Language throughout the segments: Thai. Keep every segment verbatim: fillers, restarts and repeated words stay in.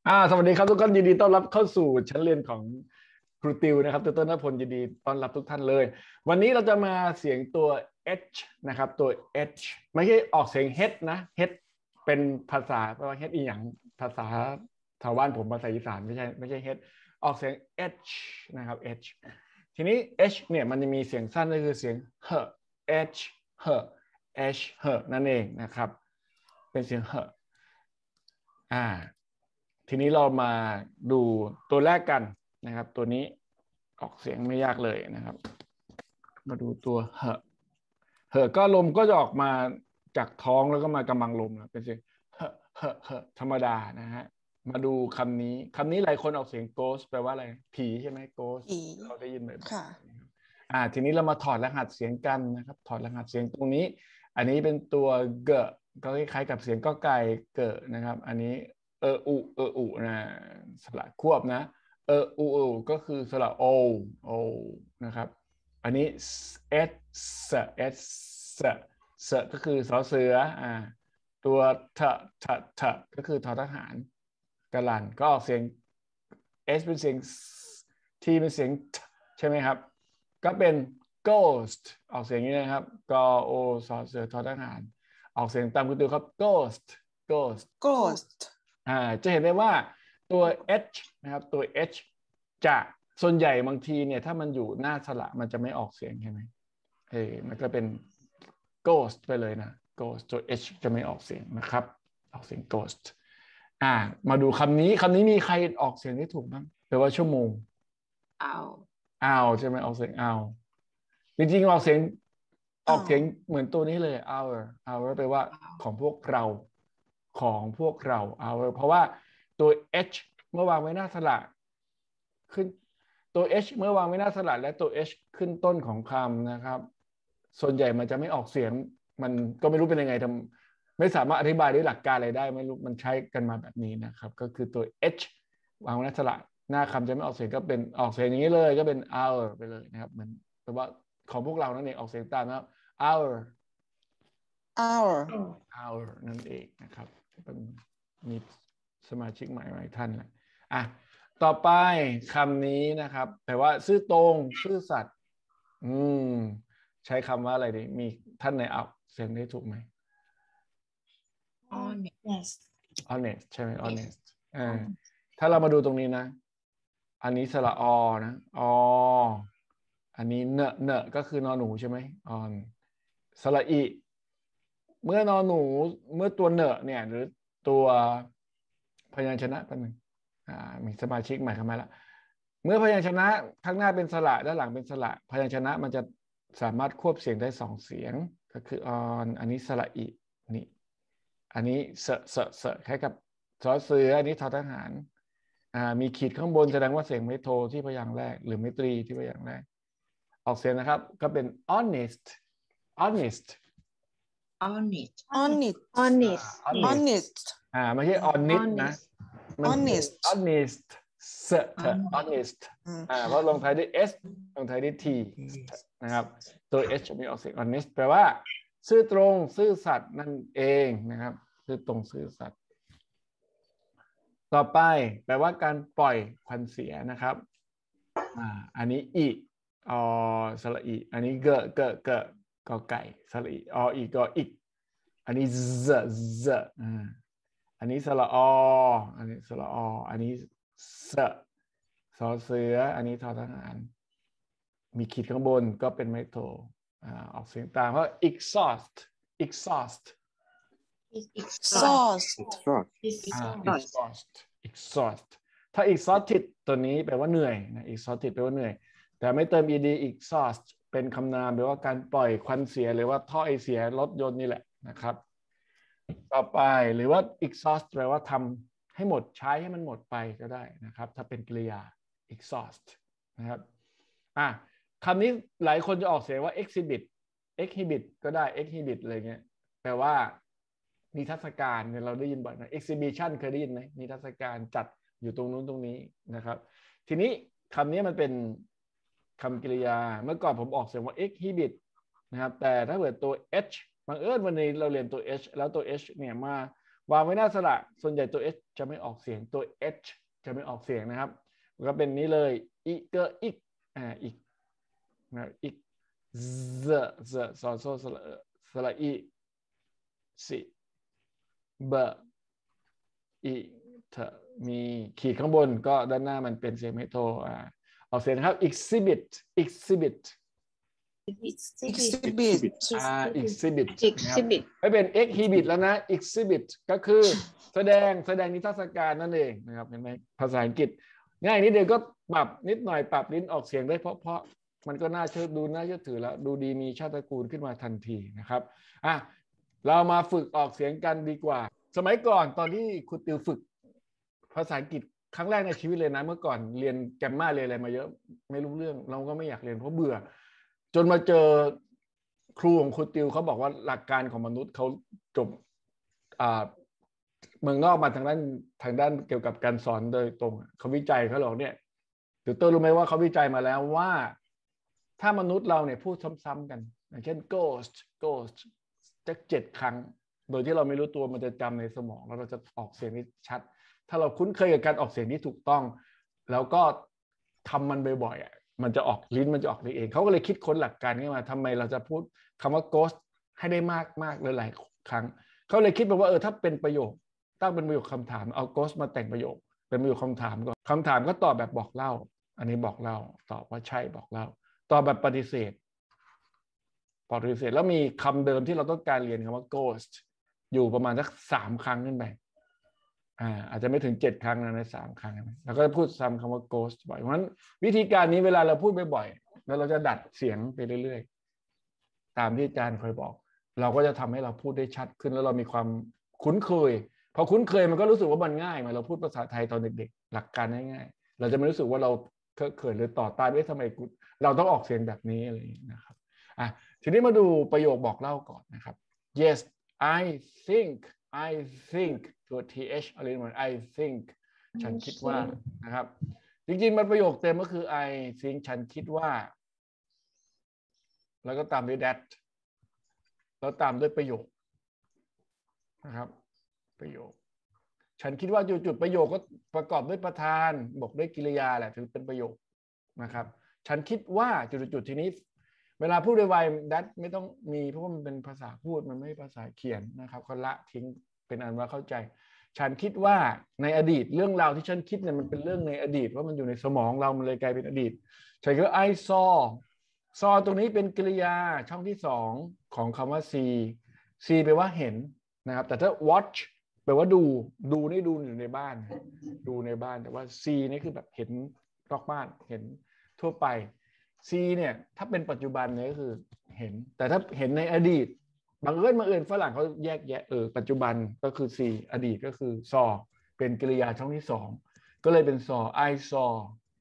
อ่าสวัสดีครับทุกท่านยินดีต้อนรับเข้าสู่ชั้นเรียนของครูติวนะครับดรณพลยินดีต้อนรับทุกท่านเลยวันนี้เราจะมาเสียงตัว H นะครับตัว H ไม่ใช่ออกเสียง H นะ H เป็นภาษาแปลว่า H อีหยังภาษาชาวบ้านผมภาษาอีสานไม่ใช่ไม่ใช่ H ออกเสียง H นะครับ H ทีนี้ H เนี่ยมันจะมีเสียงสั้นก็คือเสียง h H h H h นั่นเองนะครับเป็นเสียง h อ่า ทีนี้เรามาดูตัวแรกกันนะครับตัวนี้ออกเสียงไม่ยากเลยนะครับมาดูตัวเหอะเหอะก็ลมก็จะออกมาจากท้องแล้วก็มากำบังลมนะเป็นเสียงเหอะเหอะเหอะธรรมดานะฮะมาดูคำนี้คำนี้หลายคนออกเสียง ghost แปลว่าอะไรผีใช่ไหม ghost ผีเราได้ยินบ่อยค่ะๆอ่าทีนี้เรามาถอดรหัสเสียงกันนะครับถอดรหัสเสียงตรงนี้อันนี้เป็นตัวเกะก็คล้ายๆกับเสียงก็ไก่เกะนะครับอันนี้เอออุเอออุนะสระควบนะเอออุเออก็คือสระโอโอนะครับอันนี้ s s s s s ก็คือสอเสืออ่าตัวทททก็คือทอทหารกะลันก็ออกเสียง s เป็นเสียง t เป็นเสียง t ใช่ไหมครับก็เป็น ghost ออกเสียงนี้นะครับกโอสอเสือทอทหารออกเสียงตามคุณตูครับ ghost ghost ghost อ่าจะเห็นได้ว่าตัว h นะครับตัว h จะส่วนใหญ่บางทีเนี่ยถ้ามันอยู่หน้าสระมันจะไม่ออกเสียงใช่ไหมเออมันก็เป็น ghost ไปเลยนะ ghost ตัว h จะไม่ออกเสียงนะครับออกเสียง ghost อ่ามาดูคำนี้คำนี้มีใครออกเสียงได้ถูกบ้างแปลว่าชั่วโมงเอาอ้าวใช่ไหมออกเสียงอ้าวจริงๆออกเสียงออกเอาเสียงเหมือนตัวนี้เลย hour hour แปลว่าของพวกเราของพวกเรา hour เพราะว่าตัว h เมื่อวางไว้หน้าสระขึ้นตัว h เมื่อวางไว้หน้าสระและตัว h ขึ้นต้นของคำนะครับส่วนใหญ่มันจะไม่ออกเสียงมันก็ไม่รู้เป็นยังไงทำไม่สามารถอธิบายด้วยหลักการอะไรได้ไม่รู้มันใช้กันมาแบบนี้นะครับก็คือตัว h วางไว้หน้าสระหน้าคำจะไม่ออกเสียงก็เป็นออกเสียงอย่างนี้เลยก็เป็น hour ไปเลยนะครับเหมือนแปลว่าของพวกเรานั่นเองออกเสียงตามนะครับ hour our hour นั่นเองนะครับเป็นมีสมาชิกใหม่หลายท่านแหละอ่ะต่อไปคำนี้นะครับแปลว่าซื่อตรงซื่อสัตย์อืมใช้คำว่าอะไรดีมีท่านไหนเอาเสียงได้ถูกไหม honest honest ใช่ไหม honest เออถ้าเรามาดูตรงนี้นะอันนี้สระอนะออันนี้เนอะเนอะก็คือนอนหนูใช่ไหม on สระอีเมื่อนอนหนูเมื่อตัวเนอะเนี่ยหรือตัวพยัญชนะแป๊บนึงอ่ามีสมาชิกใหม่เข้ามาแล้วเมื่อพยัญชนะข้างหน้าเป็นสระด้านหลังเป็นสระพยัญชนะมันจะสามารถควบเสียงได้สองเสียงก็คือ on อันนี้สระอีนี่อันนี้เสะเสะเสะคล้ายกับสอเสืออันนี้ทอทหารอ่ามีขีดข้างบนแสดงว่าเสียงไม่โทที่พยางค์แรกหรือไม่ตรีที่พยางค์แรกออกเสียงนะครับก็เป็น honest honest honest honest honest honest อ่าไม่ใช่ honest นะ honest honest เสเถอะ honest อ่าเพราะลงท้ายด้วย s ลงท้ายด้วย t นะครับตัว h จะมีออกเสียง honest แปลว่าซื่อตรงซื่อสัตย์นั่นเองนะครับซื่อตรงซื่อสัตย์ต่อไปแปลว่าการปล่อยควันเสียนะครับอ่าอันนี้อีอสระอีอันนี้เกะเกะเกะกอไก่สระอีออีกออีกอันนี้เซเซอ่าอันนี้สระออันนี้สระออันนี้เสสอเสืออันนี้ทอทหารมีขีดข้างบนก็เป็นไม้โทอ่าออกเสียงตามเพราะ exhaust exhaust exhaust exhaust exhaust ถ้า exhausted ตัวนี้แปลว่าเหนื่อยนะ exhausted แปลว่าเหนื่อยแต่ไม่เติม ed exhaust เป็นคำนามแปลว่าการปล่อยควันเสียหรือว่าท่อไอเสียรถยนต์นี่แหละนะครับต่อไปหรือว่า exhaust แปลว่าทำให้หมดใช้ให้มันหมดไปก็ได้นะครับถ้าเป็นกริยา exhaust นะครับอ่ะคำนี้หลายคนจะออกเสียงว่า exhibit exhibit ก็ได้ exhibit อะไรเงี้ยแปลว่านิทรรศการเนี่ยเราได้ยินบ่อยนะ exhibition เคยได้ยินไหมนิทรรศการจัดอยู่ตรงนู้นตรงนี้นะครับทีนี้คำนี้มันเป็นคำกริยาเมื่อก่อนผมออกเสียงว่า exhibit นะครับแต่ถ้าเกิดตัว h บังเอิญวันนี้เราเรียนตัว h แล้วตัว h เนี่ยมวางไว้หน้าสระส่วนใหญ่ตัว h จะไม่ออกเสียงตัว h จะไม่ออกเสียงนะครับก็เป็นนี้เลยอีเกออีกอ่าอีกนะอีกเซเซซอโซสระสระอีสิเบอีเถมีขีดข้างบนก็ด้านหน้ามันเป็นเสียงไม่โทอ่าออกเสียงนะครับ exhibit exhibit exhibit อ่า exhibit นะครับ exhibit ไม่เป็น exhibit แล้วนะ exhibit ก็คือแสดงแสดงนิทรรศการนั่นเองนะครับเห็นไหมภาษาอังกฤษง่ายนิดเดียวก็ปรับนิดหน่อยปรับลิ้นออกเสียงได้เพราะเพราะมันก็น่าเชื่อดูน่าเชื่อถือแล้วดูดีมีชาติตระกูลขึ้นมาทันทีนะครับอ่ะเรามาฝึกออกเสียงกันดีกว่าสมัยก่อนตอนที่คุณติวฝึกภาษาอังกฤษครั้งแรกในชีวิตเลยนะเมื่อก่อนเรียนแกรมมาเรียนอะไรมาเยอะไม่รู้เรื่องเราก็ไม่อยากเรียนเพราะเบื่อจนมาเจอครูของคุณติวเขาบอกว่าหลักการของมนุษย์เขาจบอ่าเมืองนอกมาทางด้านทางด้านเกี่ยวกับการสอนโดยตรงเขาวิจัยเขาหรอกเนี่ยติวเตอร์รู้ไหมว่าเขาวิจัยมาแล้วว่าถ้ามนุษย์เราเนี่ยพูดซ้ำๆกันอย่างเช่น ghost ghost จะเจ็ดครั้งโดยที่เราไม่รู้ตัวมันจะจำในสมองแล้วเราจะออกเสียงที่ชัดถ้าเราคุ้นเคยกับการออกเสียงที่ถูกต้องแล้วก็ทำมันบ่อยๆอ่ะมันจะออกลิ้นมันจะออกเองเขาก็เลยคิดค้นหลักการนี้มาทำไมเราจะพูดคำว่า ghost ให้ได้มากมากหลายๆครั้งเขาเลยคิดมาว่าเออถ้าเป็นประโยคตั้งเป็นประโยคคำถามเอา ghost มาแต่งประโยคเป็นประโยคคำถามก่อนคำถามก็ตอบแบบบอกเล่าอันนี้บอกเล่าตอบว่าใช่บอกเล่าตอบแบบปฏิเสธปฏิเสธแล้วมีคำเดิมที่เราต้องการเรียนคำว่า ghost อยู่ประมาณสักสามครั้งขึ้นไปอ่าอาจจะไม่ถึงเจ็ดครั้งนะในสามครั้งนะแล้วก็พูดซ้ำคำว่า ghost บ่อยเพราะฉะนั้นวิธีการนี้เวลาเราพูดบ่อยๆแล้วเราจะดัดเสียงไปเรื่อยๆตามที่อาจารย์เคยบอกเราก็จะทำให้เราพูดได้ชัดขึ้นแล้วเรามีความคุ้นเคยพอคุ้นเคยมันก็รู้สึกว่ามันง่ายเหมือนเราพูดภาษาไทยตอนเด็กๆหลักการง่ายๆเราจะไม่รู้สึกว่าเราเคอะเขินหรือต่อต้านว่าทำไมเราต้องออกเสียงแบบนี้อะไรอย่างนี้นะครับอ่ะทีนี้มาดูประโยคบอกเล่าก่อนนะครับ yes I think I think ตัว th อะไรเหมือน I think ฉันคิดว่านะครับจริงๆมันประโยคเต็มก็คือ I think ฉันคิดว่าแล้วก็ตามด้วย that แล้วตามด้วยประโยคนะครับประโยคฉันคิดว่าจุดๆประโยคก็ประกอบด้วยประธานบอกด้วยกริยาแหละถือเป็นประโยคนะครับฉันคิดว่าจุดๆทีนี้เวลาพูดไวๆ that ไม่ต้องมีเพราะว่ามันเป็นภาษาพูดมันไม่ใช่ภาษาเขียนนะครับเขาละทิ้งเป็นอันว่าเข้าใจฉันคิดว่าในอดีตเรื่องราวที่ฉันคิดเนี่ยมันเป็นเรื่องในอดีตว่ามันอยู่ในสมองเรามันเลยกลายเป็นอดีตฉันก็ I saw saw ตรงนี้เป็นกริยาช่องที่สองของคำว่า see see แปลว่าเห็นนะครับแต่ถ้า watch แปลว่าดูดูนี่ดูอยู่ในบ้านดูในบ้านแต่ว่า see นี่คือแบบเห็นนอกบ้านเห็นทั่วไป see เนี่ยถ้าเป็นปัจจุบันเนี่ยก็คือเห็นแต่ถ้าเห็นในอดีตบางเอิญบางเอิญฝรั่งเขาแยกแยะเออปัจจุบันก็คือ see อดีตก็คือ saw เป็นกริยาช่องที่สองก็เลยเป็น saw I saw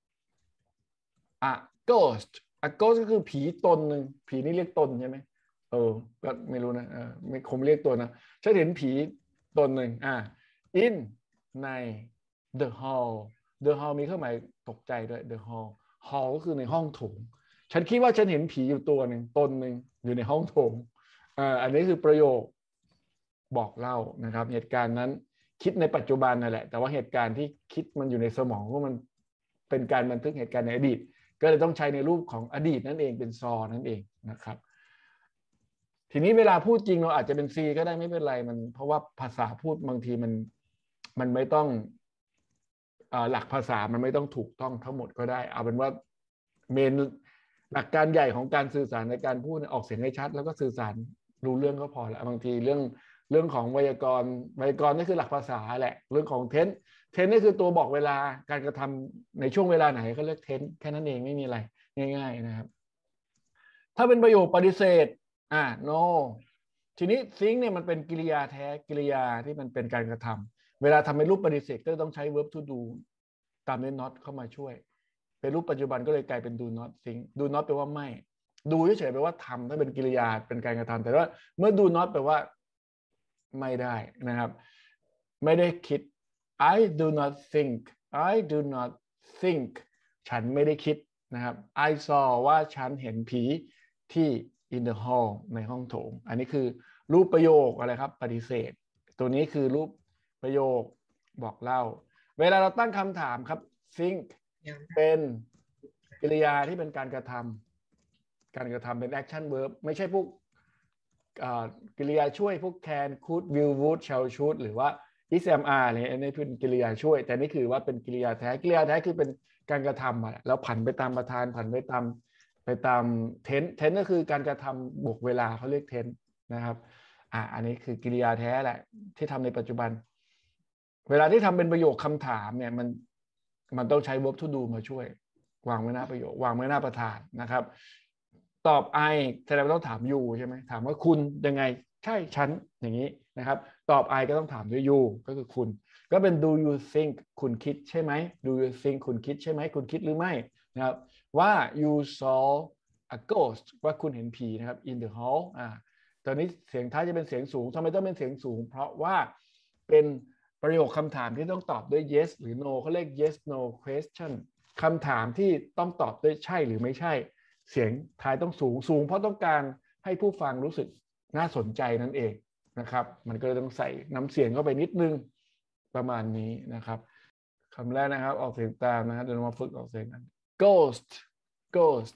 a ghost a ghost ก็คือผีตนหนึ่งผีนี่เรียกตนใช่ไหมเออก็ไม่รู้นะเออไม่คงเรียกตัวนะฉันเห็นผีตนหนึ่งอ่ะ in ใน the hall the hall มีเครื่องหมายตกใจด้วย the hall hall ก็คือในห้องโถงฉันคิดว่าฉันเห็นผีอยู่ตัวหนึ่งตนหนึ่งอยู่ในห้องโถงอ่าอันนี้คือประโยคบอกเล่านะครับเหตุการณ์นั้นคิดในปัจจุบันนั่นแหละแต่ว่าเหตุการณ์ที่คิดมันอยู่ในสมองว่ามันเป็นการบันทึกเหตุการณ์ในอดีตก็เลยต้องใช้ในรูปของอดีตนั่นเองเป็นซอนั่นเองนะครับทีนี้เวลาพูดจริงเราอาจจะเป็น C ก็ได้ไม่เป็นไรมันเพราะว่าภาษาพูดบางทีมันมันไม่ต้องหลักภาษามันไม่ต้องถูกต้องทั้งหมดก็ได้เอาเป็นว่าเมนหลักการใหญ่ของการสื่อสารในการพูดออกเสียงให้ชัดแล้วก็สื่อสารรู้เรื่องก็พอแล้วบางทีเรื่องเรื่องของไวยากรณ์ไวยากรณ์นี่คือหลักภาษาแหละเรื่องของเทนเทนนี่คือตัวบอกเวลาการกระทำในช่วงเวลาไหนก็เรียกเทนแค่นั้นเองไม่มีอะไรง่ายๆนะครับถ้าเป็นประโยคปฏิเสธอ่า no ทีนี้ think เนี่ยมันเป็นกริยาแท้กริยาที่มันเป็นการกระทำเวลาทำเป็นรูปปฏิเสธก็ต้องใช้ verb to do ตามด้วย not เข้ามาช่วยเป็นรูปปัจจุบันก็เลยกลายเป็น do not think do not แปลว่าไม่ดูเฉยๆแปลว่าทำถ้าเป็นกริยาเป็นการกระทำแต่ว่าเมื่อ do not แปลว่าไม่ได้นะครับไม่ได้คิด I do not think I do not think ฉันไม่ได้คิดนะครับ I saw ว่าฉันเห็นผีที่ in the hall ในห้องโถงอันนี้คือรูปประโยคอะไรครับปฏิเสธตัวนี้คือรูปประโยคบอกเล่าเวลาเราตั้งคำถามครับ think เป็นกริยาที่เป็นการกระทำการกระทำเป็น action verb ไม่ใช่พวกกริยาช่วยพวก can could will would shall should หรือว่า is am are อะไรอันนี้เป็นกริยาช่วยแต่นี่คือว่าเป็นกริยาแท้กริยาแท้คือเป็นการกระทำมาแล้วผันไปตามประธานผันไปตามไปตาม tense tense ก็คือการกระทำบวกเวลาเขาเรียก tense นะครับอ่ะอันนี้คือกริยาแท้แหละที่ทำในปัจจุบันเวลาที่ทำเป็นประโยคคำถามเนี่ยมันมันต้องใช้ verb to do มาช่วยวางไว้หน้าประโยควางไว้หน้าประธานนะครับตอบ I แสดงว่าต้องถาม you ใช่ไหมถามว่าคุณยังไงใช่ฉันอย่างนี้นะครับตอบ I ก็ต้องถามด้วย you ก็คือคุณก็เป็น do you think คุณคิดใช่ไหม do you think คุณคิดใช่ไหมคุณคิดหรือไม่นะครับว่า you saw a ghost ว่าคุณเห็นผีนะครับ in the hall อ่าตอนนี้เสียงท้ายจะเป็นเสียงสูงทำไมต้องเป็นเสียงสูงเพราะว่าเป็นประโยคคำถามที่ต้องตอบด้วย yes หรือ no เขาเรียก yes no question คำถามที่ต้องตอบด้วยใช่หรือไม่ใช่เสียงท้ายต้องสูงสูงเพราะต้องการให้ผู้ฟังรู้สึกน่าสนใจนั่นเองนะครับมันก็เลยต้องใส่น้ำเสียงเข้าไปนิดนึงประมาณนี้นะครับคำแรกนะครับออกเสียงตามนะครับเดี๋ยวเรามาฝึกออกเสียงกัน ghost ghost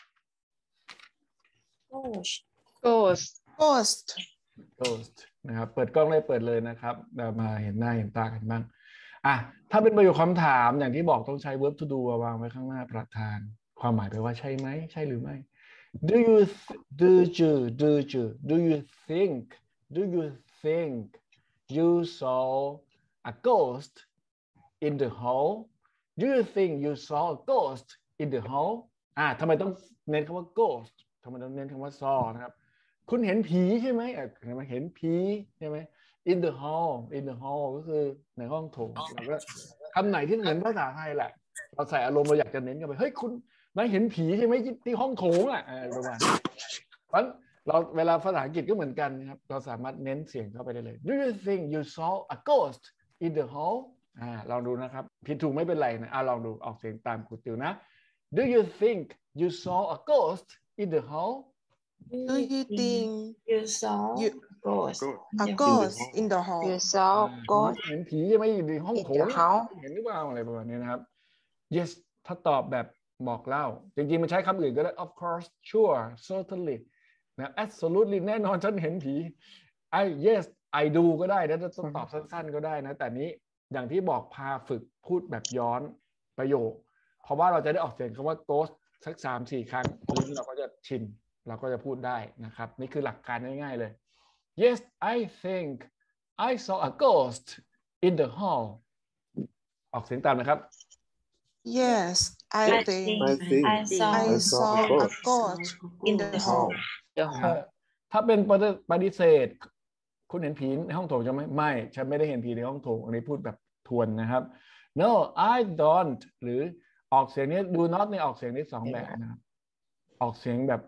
Ghost ghost Ghost ghost นะครับเปิดกล้องได้เปิดเลยนะครับเรามาเห็นหน้าเห็นตากันบ้างอ่ะถ้าเป็นประโยคคำถามอย่างที่บอกต้องใช้ verb to do วางไว้ข้างหน้าประธานความหมายแปลว่าใช่ไหมใช่หรือไม่ do you do you do you do you think do you think you saw a ghost in the hall do you think you saw a ghost in the hall อ่ะทำไมต้องเน้นคำว่า ghost ทำไมต้องเน้นคำว่า saw นะครับคุณเห็นผีใช่ไหมเห็นไหมเห็นผีใช่ไหม in the hall in the hall ก็คือในห้องโถงเราก็คำไหนที่เหมือนภาษาไทยแหละเราใส่อารมณ์เราอยากจะเน้นกันไปเฮ้ยคุณนายเห็นผีใช่ไหมที่ห้องโถงอ่ะประมาณนี้เพราะเราเวลาภาษาอังกฤษก็เหมือนกันนะครับเราสามารถเน้นเสียงเข้าไปได้เลย Do you think you saw a ghost in the hall อ่าลองดูนะครับผิดถูกไม่เป็นไรนะอ่าลองดูออกเสียงตามครูติวนะ Do you think you saw a ghost in the hall Do you think you saw you ghost a ghost in the hall you saw ghost เห็นผีใช่ไหมอยู่ในห้อง in โถ the ง hall เห็นหรือเปล่าอะไรประมาณนี้นะครับ yes ถ้าตอบแบบบอกเล่าจริงๆมันใช้คำอื่นก็ได้ of course sure certainly นะ absolutely แน่นอนฉันเห็นผี I yes I do ก็ได้นะจะตอบสั้นๆก็ได้นะแต่นี้อย่างที่บอกพาฝึกพูดแบบย้อนประโยคเพราะว่าเราจะได้ออกเสียงคำว่า ghost สัก สามสี่ ครั้งลิ้นเราก็จะชินเราก็จะพูดได้นะครับนี่คือหลักการง่ายๆเลย yes I think I saw a ghost in the hall ออกเสียงตามนะครับ Yes I I think think I think I saw I saw a ghost in the hall the เอ่ hall อถ้าเป็นปฏิเสธคุณเห็นผีในห้องโถงใช่ไหมไม่ฉันไม่ได้เห็นผีในห้องโถงอันนี้พูดแบบทวนนะครับ no I don't หรือออกเสียงนี้ do not เนี่ยออกเสียงได้สองแบบนะครับออกเสียงแบบ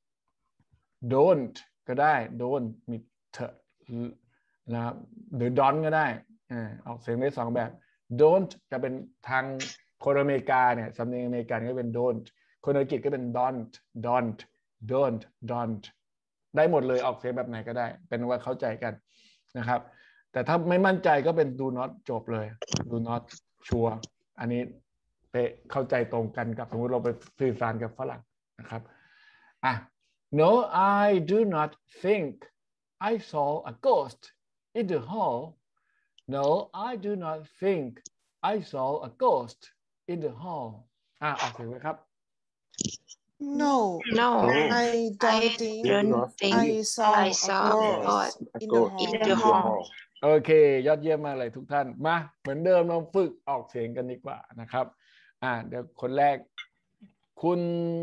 don't ก็ได้ don't มีเถอะนะครับหรือ don't ก็ได้อ่าออกเสียงได้สองแบบ don't จะเป็นทางคนอเมริกาเนี่ยสำเนียงอเมริกันก็เป็น don't คนอังกฤษก็เป็น don't don't don't don't ได้หมดเลยออกเสียงแบบไหนก็ได้เป็นว่าเข้าใจกันนะครับแต่ถ้าไม่มั่นใจก็เป็น do not จบเลย do not ชัวร์อันนี้เป๊ะเข้าใจตรงกันกับสมมติเราไปสื่อสารกับฝรั่งนะครับอ่ะ no I do not think I saw a ghost in the hall no I do not think I saw a ghost in the hall อ่ะออกเสียงเลยครับ No no I don't I think don't think I saw I a saw a ghost ghost in the in hall the hall โอเคยอดเยี่ยมมากเลยทุกท่านมาเหมือนเดิมเราฝึกออกเสียงกันดีกว่านะครับอ่าเดี๋ยวคนแรกคุณ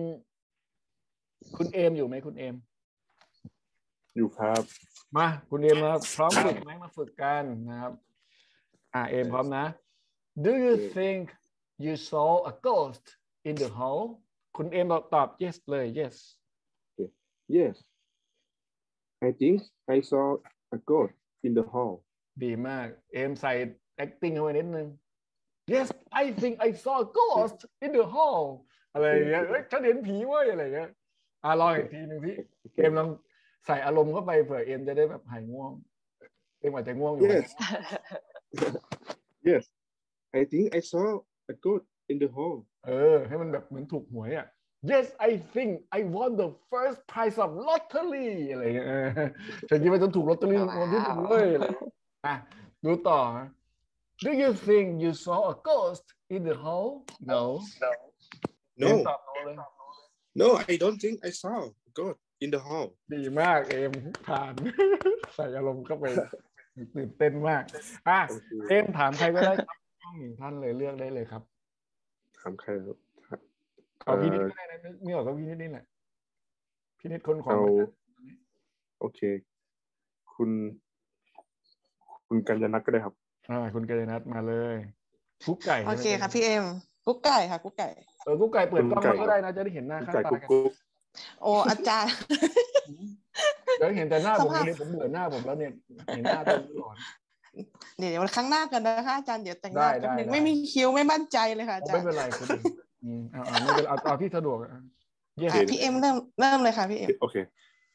คุณเอมอยู่ไหมคุณเอมอยู่ครับมาคุณเอมมาพร้อมฝึกไหมมาฝึกกันนะครับอ่าเอมพร้อมนะ Do you think you saw a ghost in the hall คุณเอมบอกตอบ yes เลย yes Yes I think I saw a ghost in the hall ดีมากเอมใส่ acting เข้าไปนิดนึง Yes I think I saw a ghost in the hall อะไรอย่างเงี้ยเอ้ยฉันเห็นผีเว้ยอะไรอย่างเงี้ยอ่ะลองอีกทีหนึ่งพี่เอมลองใส่อารมณ์เข้าไปเผื่อเอมจะได้แบบหายง่วงเอมอาจจะง่วงอยู่ Yes Yes, I think I saw a goat in the hall. เออให้มันแบบเหมือนถูกหวยอ่ะ Yes I think I won the first prize of lottery อะไรเงี้ยเออฉันคิดว่าฉันถูกลอตเตอรี่รางวัลที่หนึ่งเลยอะไรอ่ะดูต่อ Do you think you saw a ghost in the hall? No. No, ตอบ no เลย no, I don't think I saw a goat in the hall. ดีมากเอมผ่าน ใส่อารมณ์เข้าไปตื่นเต้นมากอ่ะเอมถามใครก็ได้ครับห้องหนึ่งท่านเลยเลือกได้เลยครับถามใครครับเอาพี่นิดก็ได้นะนึกไม่ออกก็พี่นิดนี่แหละพี่นิดคนของเอาโอเค คุณ คุณกัญญาณัฐก็ได้ครับอ่าคุณกัญญาณัฐมาเลยกุ๊กไก่โอเคค่ะพี่เอ็มกุ๊กไก่ค่ะกุ๊กไก่เออกุ๊กไก่เปิดกล้องกุ๊กไก่ก็ได้นะจะได้เห็นหน้ากุ๊กค่าไก่ตากุ๊กกันกุ๊กโอ้อาจารย์เดี๋ยวเห็นแต่หน้าผมสภาพเลยผมเบื่อหน้าผมแล้วเนี่ยเห็นหน้าตัวนี้ก่อนเดี๋ยววันข้างหน้ากันนะคะอาจารย์เดี๋ยวแต่งหได้น้าแป๊บนึงได้ไม่มีคิวไม่มั่นใจเลยค่ะอาจารไม่ย์เป็นไรคุณอืมเอาเอาไม่เป็นเอาเอาที่สะดวกอ่ะเยี่ยมอ่ะพี่เอ็มเริ่มเริ่มเลยค่ะพี่เอ็มโอเค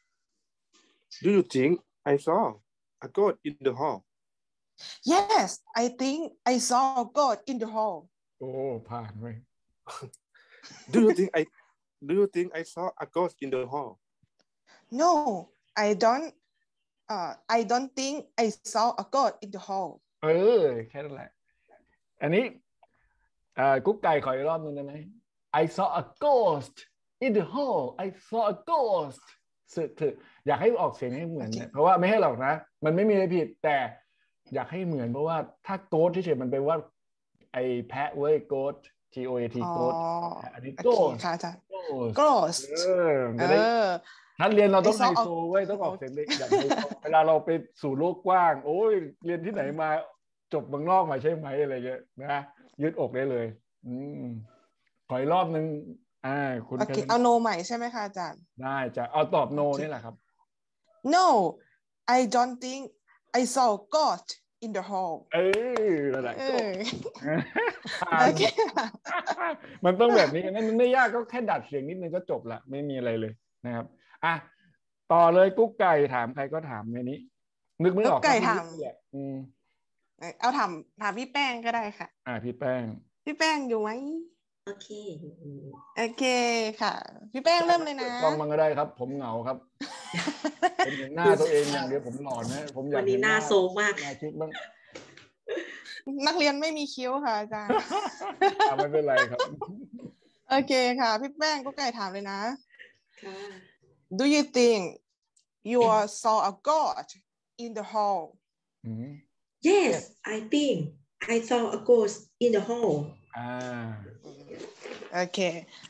Do you think I saw a goat in the hall? Yes I think I saw a goat in the hall โอ้ผ่านไป Do you think I Do you think I saw a ghost in the hall? No I don't uh I don't think I saw a goat in the hall เออแค่นั้นแหละ อันนี้อ่ากุ๊กไก่ขออีกรอบนึงได้ไหม I saw a ghost in the hall I saw a ghost สึกถึกอยากให้ออกเสียงให้เหมือนเนี่ยเพราะว่าไม่ให้หรอกนะ มันไม่มีอะไรผิดแต่อยากให้เหมือนเพราะว่าถ้าโกดที่เฉยมันเป็นว่าไอ้แพะเว้ยโกด G O A T อ๋อโกดอันนี้โอโกเคดค่ะอาจารย์ Ghost ghost เออเอจะได้อท่านเรียนเราต้อง I ไฮ saw a โซเว้ยต้องออกเสียงได้อย่างไฮโซเวลาเราไปสู่โลกกว้าง โอ้ยเรียนที่ไหนมาจบเมืองนอกมาใช่ไหมอะไรเงี้ยนะยืดอกได้เลย อืมขออีกรอบนึงอ่าคุณโอเคเอาโนใหม่ใช่ไหมคะอาจารย์ได้จะเอาตอบโนนี่แหละครับ No I don't think I saw a goat in the hall เออนั่นแหละเอก็อผ่าโอน เคค่ะมันต้องแบบนี้กันนะมันไม่ยากก็แค่ดัดเสียงนิดนึงก็จบละไม่มีอะไรเลยนะครับอ่ะต่อเลยกุ๊กไก่ถามใครก็ถามในนี้ นึกไม่ออกกุ๊กไก่ถามแหละอืมเอาถามถามพี่แป้งก็ได้ค่ะอ่าพี่แป้งพี่แป้งอยู่ไหมโอเคโอเคค่ะ พี่แป้งเริ่มเลยนะลองมันก็ได้ครับ ผมเหงาครับ ผมเห็นหน้าตัวเองอย่างเดียวผมหลอนนะผมอยากวันนี้หน้าโซมมากสมาชิกบ้างนักเรียนไม่มีคิ้วค่ะอาจารย์อ่ะไม่เป็นไรครับโอเคค่ะ พี่แป้งก็ไก่ถามเลยนะค่ะ Do you think you saw a goat in the hall อืม Yes I think I saw a ghost in the hall อ่าโอเค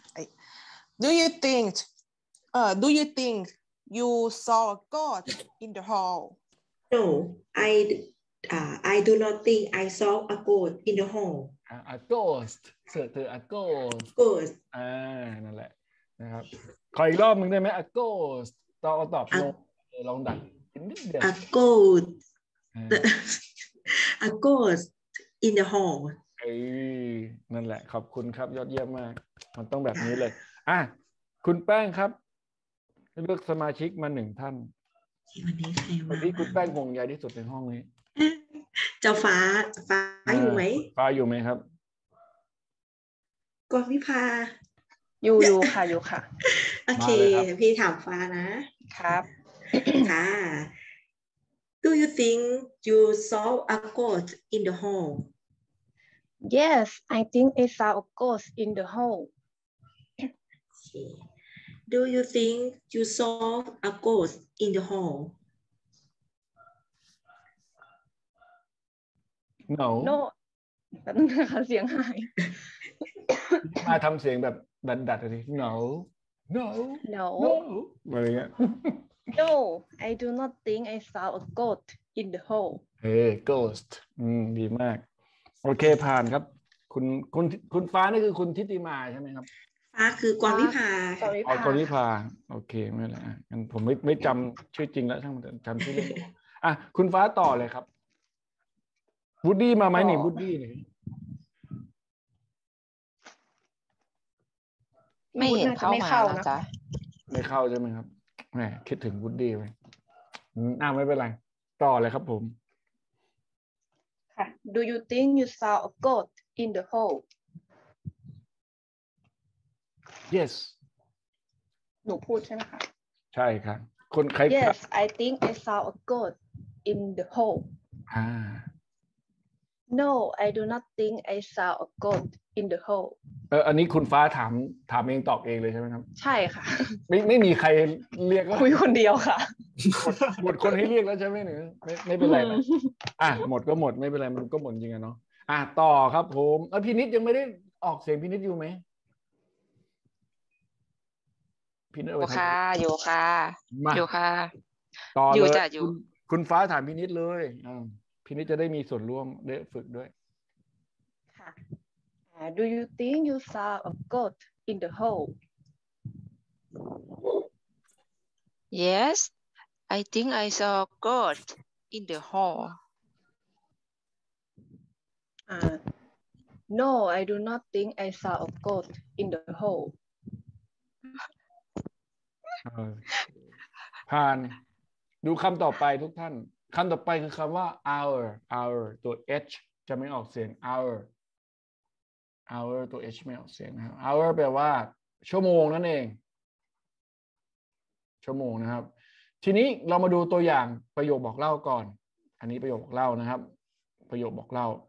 Do you think uh Do you think you saw a goat in the hall No I uh, I do not think I saw a ghost in the hall อ่า a ghost เสือเธอ a ghost ghost อ่านั่นแหละนะครับขออีกรอบหนึ่งได้ไหม a ghost ตอบตอบโนลองดัดนิดเดียว a ghost อ่า a ghost in the hall เอ้ยนั่นแหละขอบคุณครับยอดเยี่ยมมาก มันต้องแบบนี้เลยอ่ะคุณแป้งครับเลือกสมาชิกมาหนึ่งท่านวันนี้ใครคมานที่คุณแป้งห่วงใยที่สุดในห้องนี้เจ้าฟ้าฟ้าอยู่ไหมฟ้าอยู่ไหมครับกอนวิภาอยู่อยู่ค่ะอยู่ค่ะโอเคมาเลยครับพี่ถามฟ้านะครับค่ะ Do you think you saw a ghost in the hall Yes I think I saw a ghost in the hall Okay. Do you think you saw a ghost in the hall no No แป๊บนึงนะคะเสียงหายมาทำเสียงแบบดัดๆเลย no no No no อะไรเงี้ย No I do not think I saw a ghost in the hall เฮ้ ghost อืมดีมาก โอเคผ่านครับ คุณคุณคุณฟ้านี่คือคุณทิติมาใช่ไหมครับฟ้าคือกรวิภากรวิอ๋อภาคนวิภาโอเคไม่เป็นไรอ่ะงั้นผมไม่ไม่จำชื่อจริงแล้วช่างมันเถอะจำชื่อเล่นไม่ได้อ่ะคุณฟ้าต่อเลยครับวูดดี้มาไหมนี่วูดดี้นี่ไม่เห็นเข้ามานะจ๊ะไม่เข้าใช่ไหมครับแหมคิดถึงวูดดี้ไว้อืมอ่าไม่เป็นไรต่อเลยครับผมค่ะ Do you think you saw a goat in the hole yes หนูพูดใช่ไหมคะใช่ครับคนใคร Yes I think I saw a goat in the hole อ่า No I do not think I saw a goat in the hole เอออันนี้คุณฟ้าถามถามเองตอบเองเลยใช่ไหมครับใช่ค่ะไม่ไม่มีใครเรียกว่าคุยคนเดียวค่ะหมดคนให้เรียกแล้วใช่ไหมหนูไม่ไม่เป็นไรนะอ่ะหมดก็หมดไม่เป็นไรมันก็หมดจริงอะเนาะอ่ะต่อครับผมเออพี่นิดยังไม่ได้ออกเสียงพี่นิดอยู่ไหมพี่นิดเอาอไปยู่ทำค่ะอยู่ค่ะมาอยู่ค่ะต่ออยู่เลยจ้ะอยู่คุณคุณฟ้าถามพี่นิดเลยอ่าพี่นิดจะได้มีส่วนร่วมได้ฝึกด้วยค่ะ Do you think you saw a goat in the hole Yes I think I saw a goat in the hall uh, No I do not think I saw a goat in the hole เออผ่านดูคำต่อไปทุกท่านคำต่อไปคือคำว่า hour hour ตัว h จะไม่ออกเสียง hour hour ตัว h ไม่ออกเสียงนะครับ hour แปลว่าชั่วโมงนั่นเองชั่วโมงนะครับทีนี้เรามาดูตัวอย่างประโยคบอกเล่าก่อนอันนี้ประโยคบอกเล่านะครับประโยคบอกเล่า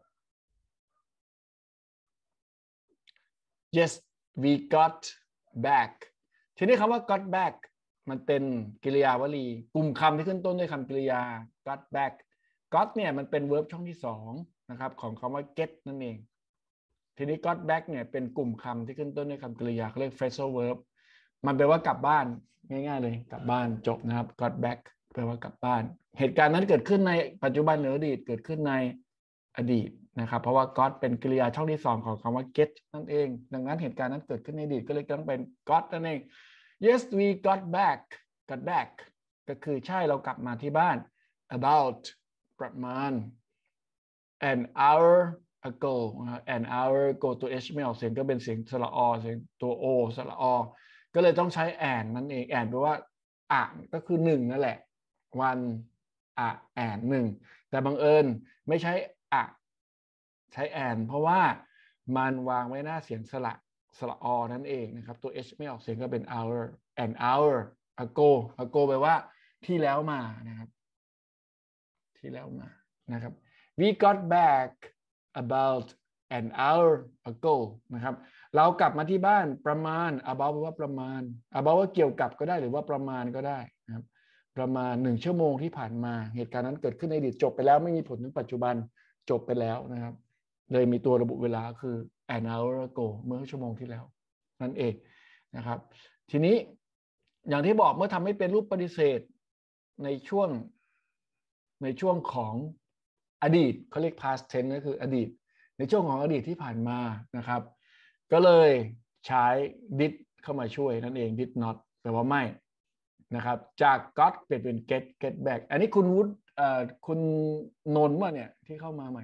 Yes we got back ทีนี้คำว่า got back มันเป็นกริยาวลีกลุ่มคำที่ขึ้นต้นด้วยคำกริยา got back got เนี่ยมันเป็น verb ช่องที่สองนะครับของคำว่า get นั่นเองทีนี้ got back เนี่ยเป็นกลุ่มคำที่ขึ้นต้นด้วยคำกริยาเขาเรียก phrasal verb มันแปลว่ากลับบ้านง่ายๆเลยกลับบ้านจบนะครับ got back แปลว่ากลับบ้านเหตุการณ์นั้นเกิดขึ้นในปัจจุบันหรืออดีตเกิดขึ้นในอดีตนะครับเพราะว่า got เป็นกริยาช่องที่สองของคำว่า get นั่นเองดังนั้นเหตุการณ์นั้นเกิดขึ้นในอดีตก็เลยต้องเป็น got นั่นเอง yes we got back got back ก็คือใช่เรากลับมาที่บ้าน about ประมาณ an hour ago an hour ago ตัว h ไม่ออกเสียงก็เป็นเสียงสระอเสียงตัว o สระอก็เลยต้องใช้ and นั่นเอง and แปลว่าอ่ะก็คือหนึ่งนั่นแหละ one อ่ะ and หนึ่งแต่บังเอิญไม่ใช้อ่ะใช้ and เพราะว่ามันวางไว้หน้าเสียงสระสระอนั่นเองนะครับตัว h ไม่ออกเสียงก็เป็น hour an hour ago ago แปลว่าที่แล้วมานะครับที่แล้วมานะครับ we got back about an hour ago นะครับเรากลับมาที่บ้านประมาณ about แปลว่าประมาณ about ว่าเกี่ยวกับก็ได้หรือว่าประมาณก็ได้นะครับประมาณหนึ่งชั่วโมงที่ผ่านมาเหตุการณ์นั้นเกิดขึ้นในอดีตจบไปแล้วไม่มีผลถึงปัจจุบันจบไปแล้วนะครับเลยมีตัวระบุเวลาคือ an hour ago เมื่อชั่วโมงที่แล้วนั่นเองนะครับทีนี้อย่างที่บอกเมื่อทำให้เป็นรูปปฏิเสธในช่วงในช่วงของอดีตเขาเรียก past tense ก็คืออดีตในช่วงของอดีตที่ผ่านมานะครับก็เลยใช้ did เข้ามาช่วยนั่นเอง did not แปลว่าไม่นะครับจาก got เปลี่ยนเป็น get get back อันนี้คุณวุฒิเอ่อคุณนนท์ว่าเนี่ยที่เข้ามาใหม่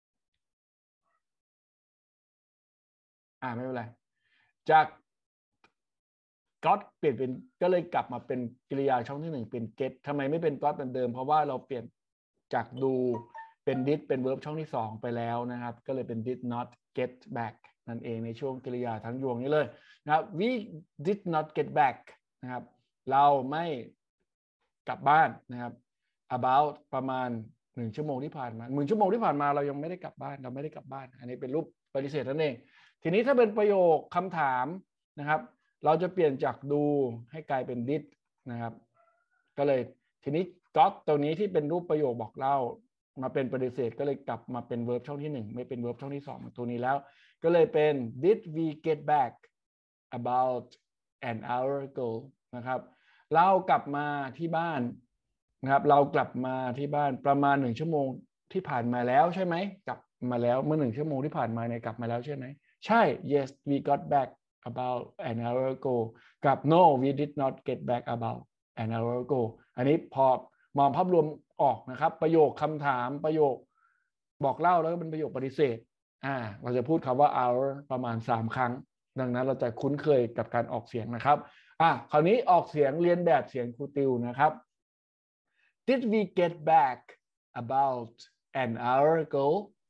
อ่าไม่เป็นไรจาก got เปลี่ยนเป็นก็เลยกลับมาเป็นกริยาช่องที่หนึ่งเป็น get ทำไมไม่เป็น got เหมือนเดิมเพราะว่าเราเปลี่ยนจากดูเป็น did เป็น verb ช่องที่สองไปแล้วนะครับก็เลยเป็น did not get back นั่นเองในช่วงกริยาทั้งยวงนี้เลยนะครับ we did not get back นะครับเราไม่กลับบ้านนะครับ about ประมาณหนึ่งชั่วโมงที่ผ่านมาหนึ่งชั่วโมงที่ผ่านมาเรายังไม่ได้กลับบ้านเราไม่ได้กลับบ้านอันนี้เป็นรูปปฏิเสธนั่นเองทีนี้ถ้าเป็นประโยคคำถามนะครับเราจะเปลี่ยนจากดูให้กลายเป็น did นะครับก็เลยทีนี้ got ตัวนี้ที่เป็นรูปประโยคบอกเล่ามาเป็นปฏิเสธก็เลยกลับมาเป็น verb ช่องที่หนึ่งไม่เป็น verb ช่องที่สองตัวนี้แล้วก็เลยเป็น did we get back about an hour ago นะครับเรากลับมาที่บ้านนะครับเรากลับมาที่บ้านประมาณหนึ่งชั่วโมงที่ผ่านมาแล้วใช่ไหมกลับมาแล้วเมื่อหนึ่งชั่วโมงที่ผ่านมาเนี่ยกลับมาแล้วใช่ไหมใช่ yes we got back about an hour ago กับ no we did not get back about an hour ago อันนี้พอมองภาพรวมออกนะครับประโยคคำถามประโยคบอกเล่าแล้วก็เป็นประโยคปฏิเสธอ่าเราจะพูดคำว่า hour ประมาณสามครั้งดังนั้นเราจะคุ้นเคยกับการออกเสียงนะครับอ่ะคราวนี้ออกเสียงเรียนแบบเสียงครูติวนะครับ Did we get back about an hour ago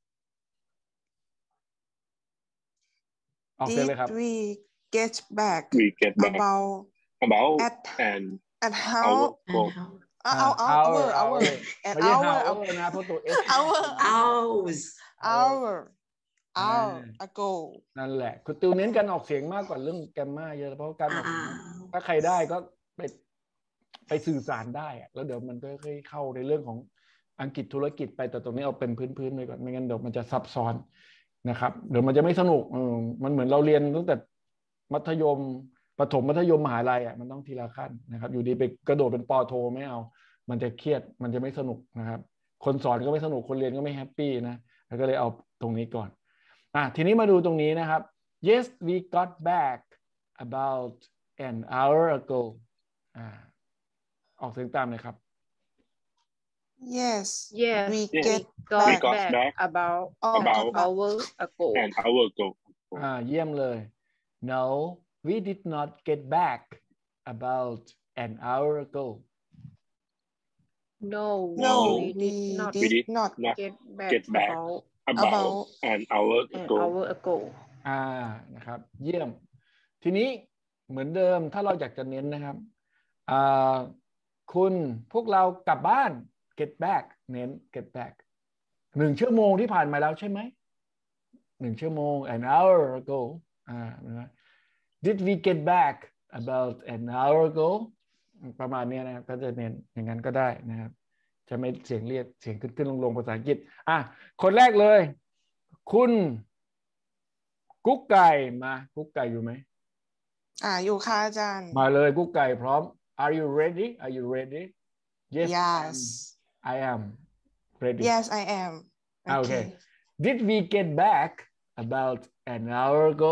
ออกเสียงเลย Did ครับ we get back We get back about about at and at our how go. and how เอาเอาเอา hour our our hour at ไม่ใช่ our hour นะเพราะตัว h our hours hour อ่า hour ago นั่นแหละคุณติวเน้นการออกเสียงมากกว่าเรื่องแกรมมาเยอะเพราะการออกเสียงอ่าถ้าใครได้ก็ไปไปสื่อสารได้อะแล้วเดี๋ยวมันก็ค่อยเข้าในเรื่องของอังกฤษธุรกิจไปแต่ตรงนี้เอาเป็นพื้นๆไปก่อนไม่งั้นเดี๋ยวมันจะซับซ้อนนะครับเดี๋ยวมันจะไม่สนุกเออมันเหมือนเราเรียนตั้งแต่มัธยมประถมมัธยมมหาลัยอ่ะมันต้องทีละขั้นนะครับอยู่ดีไปกระโดดเป็นปอโทไม่เอามันจะเครียดมันจะไม่สนุกนะครับคนสอนก็ไม่สนุกคนเรียนก็ไม่แฮปปี้นะแล้วก็เลยเอาตรงนี้ก่อนอ่ะทีนี้มาดูตรงนี้นะครับ yes we got back about an hour ago อ่าออกเสียงตามเลยครับ yes Yes, we Yes. get got We back got back back about oh about an hour ago. an hour ago. อ่าเยี่ยมเลย no we did not get back about an hour ago No, no we we did not did did not not get back get back about about About an hour an ago. hour ago. อ่านะครับเยี่ยมทีนี้เหมือนเดิมถ้าเราอยากจะเน้นนะครับอ่าคุณพวกเรากลับบ้าน get back เน้น get back หนึ่งชั่วโมงที่ผ่านมาแล้วใช่ไหมหนึ่งชั่วโมง an hour ago อ่านะ did we get back about an hour ago ประมาณนี้นะครับก็จะเน้นอย่างนั้นก็ได้นะครับจะไม่เสียงเรียกเสียงขึ้นขึ้นลงลงภาษาอังกฤษอ่ะคนแรกเลยคุณกุ๊กไก่มากุ๊กไก่อยู่ไหมอ่าอยู่ค่ะอาจารย์มาเลยกุ๊กไก่พร้อม Are you ready Are you ready Yes yes I am ready yes I am Ah, okay Did we get back about an hour ago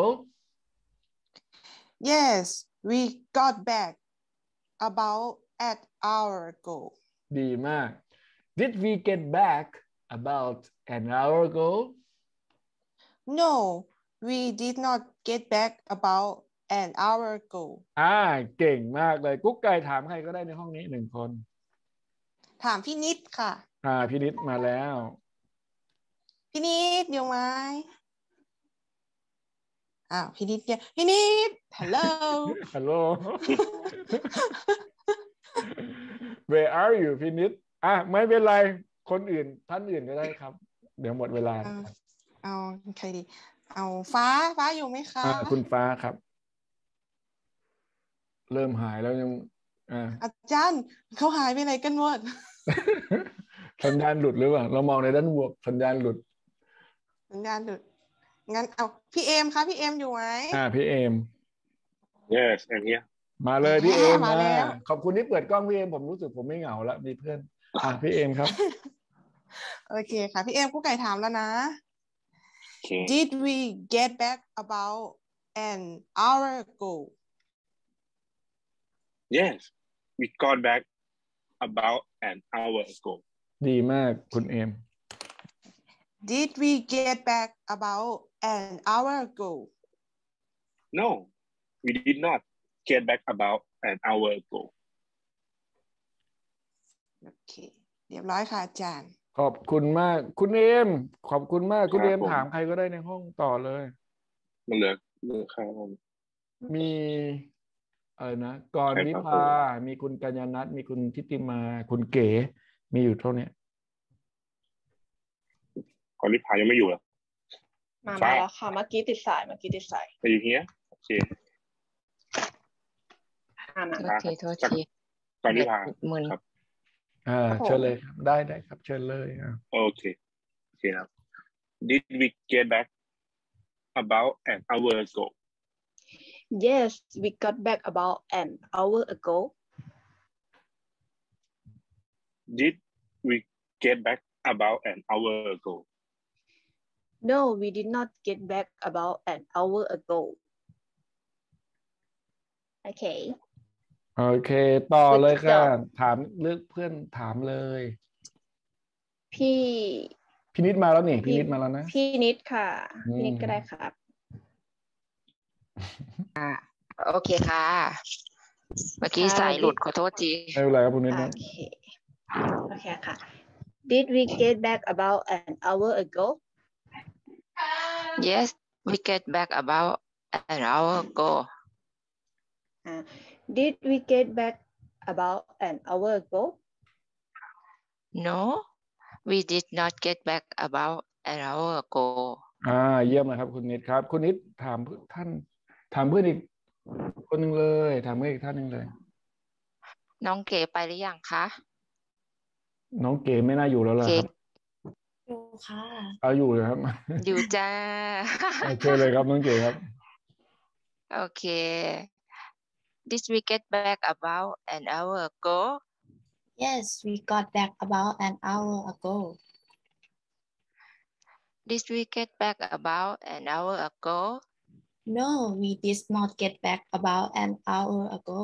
yes we got back about an hour ago ดีมาก Did we get back about an hour ago no we did not get back about an hour ago อ่าเก่งมากเลยกุ๊กไก่ถามใครก็ได้ในห้องนี้หนึ่งคนถามพี่นิดค่ะอ่าพี่นิดมาแล้วพี่นิดอยู่ไหมอ้าวพี่นิดเนี่ยพี่นิด hello Hello Where are you พี่นิดอ่ะไม่เป็นไรคนอื่นท่านอื่นก็ได้ครับเดี๋ยวหมดเวลาเอาเอาใครดีเอาฟ้าฟ้าอยู่ไหมคะอ่าคุณฟ้าครับ เริ่มหายแล้วยังอ่าอาจารย์เขาหายไปไหนกันหมดสัญญาณหลุดหรือเปล่าเรามองในด้านบวกสัญญาณหลุดสัญญาณหลุดงั้นเอาพี่เอมคะพี่เอมอยู่ไหมอ่าพี่เอม Yes, I'm here. มาเลยพี่เอมมาแล้วขอบคุณที่เปิดกล้องพี่เอมผมรู้สึกผมไม่เหงาแล้วมีเพื่อนอ่าพี่เอมครับโอเคค่ะพี่เอมกู้ไก่ถามแล้วนะ Okay. Did we get back about an hour ago Yes, we got back about an hour ago. ดีมากคุณเอม Did we get back about an hour ago No, we did not get back about an hour ago. โอเคเรียบร้อยค่ะอาจารย์ขอบคุณมากคุณเอมขอบคุณมากคุณครับเอมผมถามใครก็ได้ในห้องต่อเลยมันเหลือเหลือใครบ้างมีอะไรนะกรใครวิครับภามีคุณกัญญาณัทมีคุณทิติมาคุณเก๋มีอยู่เท่านี้ก่อนริพายังไม่อยู่เหรอมาฟ้ามาแล้วค่ะเมื่อกี้ติดสายเมื่อกี้ติดสาย Are you here? โอเคอ่ามาโทษทีโทษทีก่อนริพามึนครับอ่าครับผมเชิญเลยครับได้ได้ครับเชิญเลยอ่าโอเคโอเคครับ Did we get back about an hour ago? Yes, we got back about an hour ago. Did we get back about an hour ago? No, we did not get back about an hour ago. Okay. โอเคต่อเลย Good ค่ะ job ถามเลือกเพื่อนถามเลยพี่พี่นิดมาแล้วนี่พี่นิดมาแล้วนะพี่นิดค่ะอืมพี่นิดก็ได้ครับโอเคค่ะ เมื่อกี้ค่ะสายหลุดขอโทษทีไม่เป็นไรครับคุณนิดโอนะเค โอเคค่ะ Did we get back about an hour ago? Yes we get back about an hour ago. Uh, did we get back about an hour ago? No, we did not get back about an hour ago. อ่าเยี่ยมเลยครับคุณนิดครับคุณนิดถามท่านถามเพื่อนอีกคนหนึ่งเลยถามเพื่อนอีกท่านหนึ่งเลยน้องเก๋ไปหรือยังคะน้องเก๋ไม่น่าอยู่แล้วล่ะเก๋ครับอยู่ค่ะเอาอยู่เลยครับอยู่จ้าโอเคเลยครับน้องเก๋ครับโอเค Did we get back about an hour ago? Yes we got back about an hour ago Did we get back about an hour ago? No we did not get back about an hour ago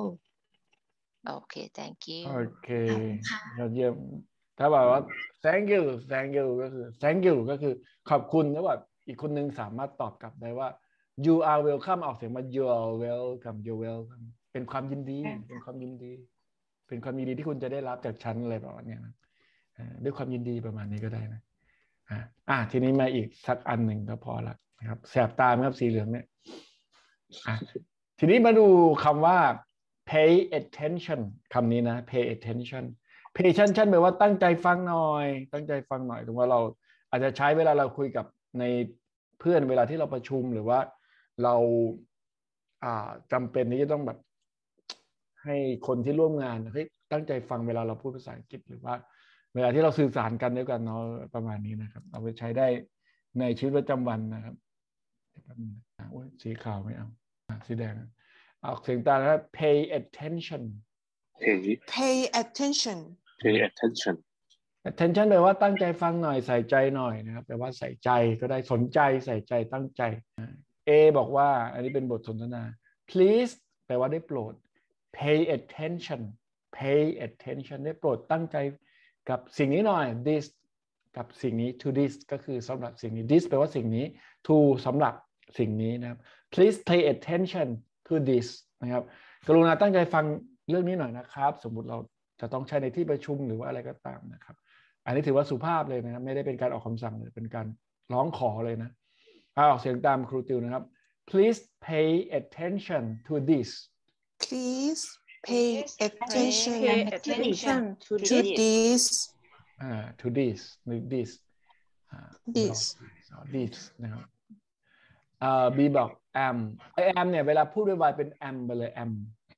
Okay, thank you. โอเคยอดเยี่ยมถ้าบอกว่า thank you thank you ก็คือ thank you ก็คือขอบคุณแล้วแบบอีกคนนึงสามารถตอบกลับได้ว่า you are welcome ออกเสียงมา you are welcome you welcome เป็นความยินดีเป็นความยินดีเป็นความยินดีที่คุณจะได้รับจากฉันอะไรประมาณนี้นะด้วยความยินดีประมาณนี้ก็ได้นะอ่ะทีนี้มาอีกสักอันหนึ่งก็พอละนะครับแสบตาไหมครับสีเหลืองเนี่ยอ่ะทีนี้มาดูคำว่า pay attention คำนี้นะ pay attention pay attention แปลว่าตั้งใจฟังหน่อยตั้งใจฟังหน่อยถึงว่าเราอาจจะใช้เวลาเราคุยกับในเพื่อนเวลาที่เราประชุมหรือว่าเราอ่าจำเป็นที่จะต้องแบบให้คนที่ร่วมงานเฮ้ยตั้งใจฟังเวลาเราพูดภาษาอังกฤษหรือว่าเวลาที่เราสื่อสารกันด้วยกันเนาะประมาณนี้นะครับเอาไปใช้ได้ในชีวิตประจำวันนะครับสีขาวไม่เอาสีแดงออกเสียงตามนะครับ pay attention pay pay attention pay attention attention แปลว่าตั้งใจฟังหน่อยใส่ใจหน่อยนะครับแปลว่าใส่ใจก็ได้สนใจใส่ใจตั้งใจ A บอกว่าอันนี้เป็นบทสนทนา please แปลว่าได้โปรด pay attention pay attention ได้โปรดตั้งใจกับสิ่งนี้หน่อย this กับสิ่งนี้ to this ก็คือสำหรับสิ่งนี้ this แปลว่าสิ่งนี้ to สำหรับสิ่งนี้นะครับ please pay attention to this นะครับกรุณาตั้งใจฟังเรื่องนี้หน่อยนะครับสมมุติเราจะต้องใช้ในที่ประชุมหรือว่าอะไรก็ตามนะครับอันนี้ถือว่าสุภาพเลยนะครับไม่ได้เป็นการออกคำสั่งเลยเป็นการร้องขอเลยนะเอาออกเสียงตามครูติวนะครับ please pay attention to this please pay attention Pay attention to to this. this อ่า to this หรือ this อ่า this this นะครับอ่า B บอก am ไอ am เนี่ยเวลาพูดด้วยวายเป็น am ไปเลย am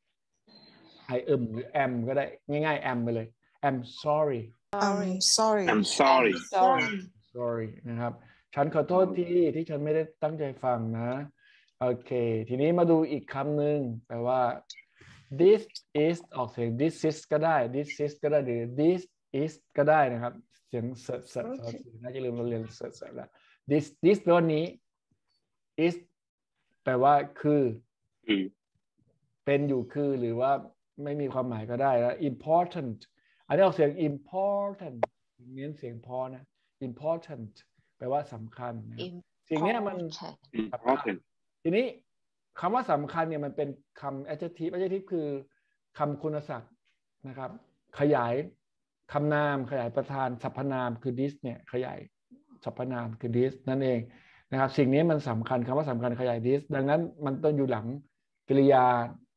I am หรือ am ก็ได้ง่ายๆ am ไปเลย am sorry I'm sorry I'm sorry Sorry. sorry นะครับฉันขอโทษที่ที่ฉันไม่ได้ตั้งใจฟังนะโอเคทีนี้มาดูอีกคำหนึ่งแปลว่า this is ออกเสียง this is ก็ได้ this is ก็ได้หรือ this is ก็ได้นะครับเสียงเสิร์ชเสิร์ชน่าจะลืมเราเรียนเสิร์ชแล้ว this this แปลว่านี้ is แปลว่าคือเป็นอยู่คือหรือว่าไม่มีความหมายก็ได้แล้ว important อันนี้ออกเสียง important เน้นเสียงพอนะ important แปลว่าสำคัญนะสิ่งนี้มัน important ทีนี้คำว่าสำคัญเนี่ยมันเป็นคำ adjective adjective คือคำคุณศัพท์นะครับขยายคำนามขยายประธานสรรพนามคือ this เนี่ยขยายสรรพนามคือ this นั่นเองนะครับสิ่งนี้มันสำคัญคำว่าสำคัญขยาย this ดังนั้นมันต้องอยู่หลังกริยา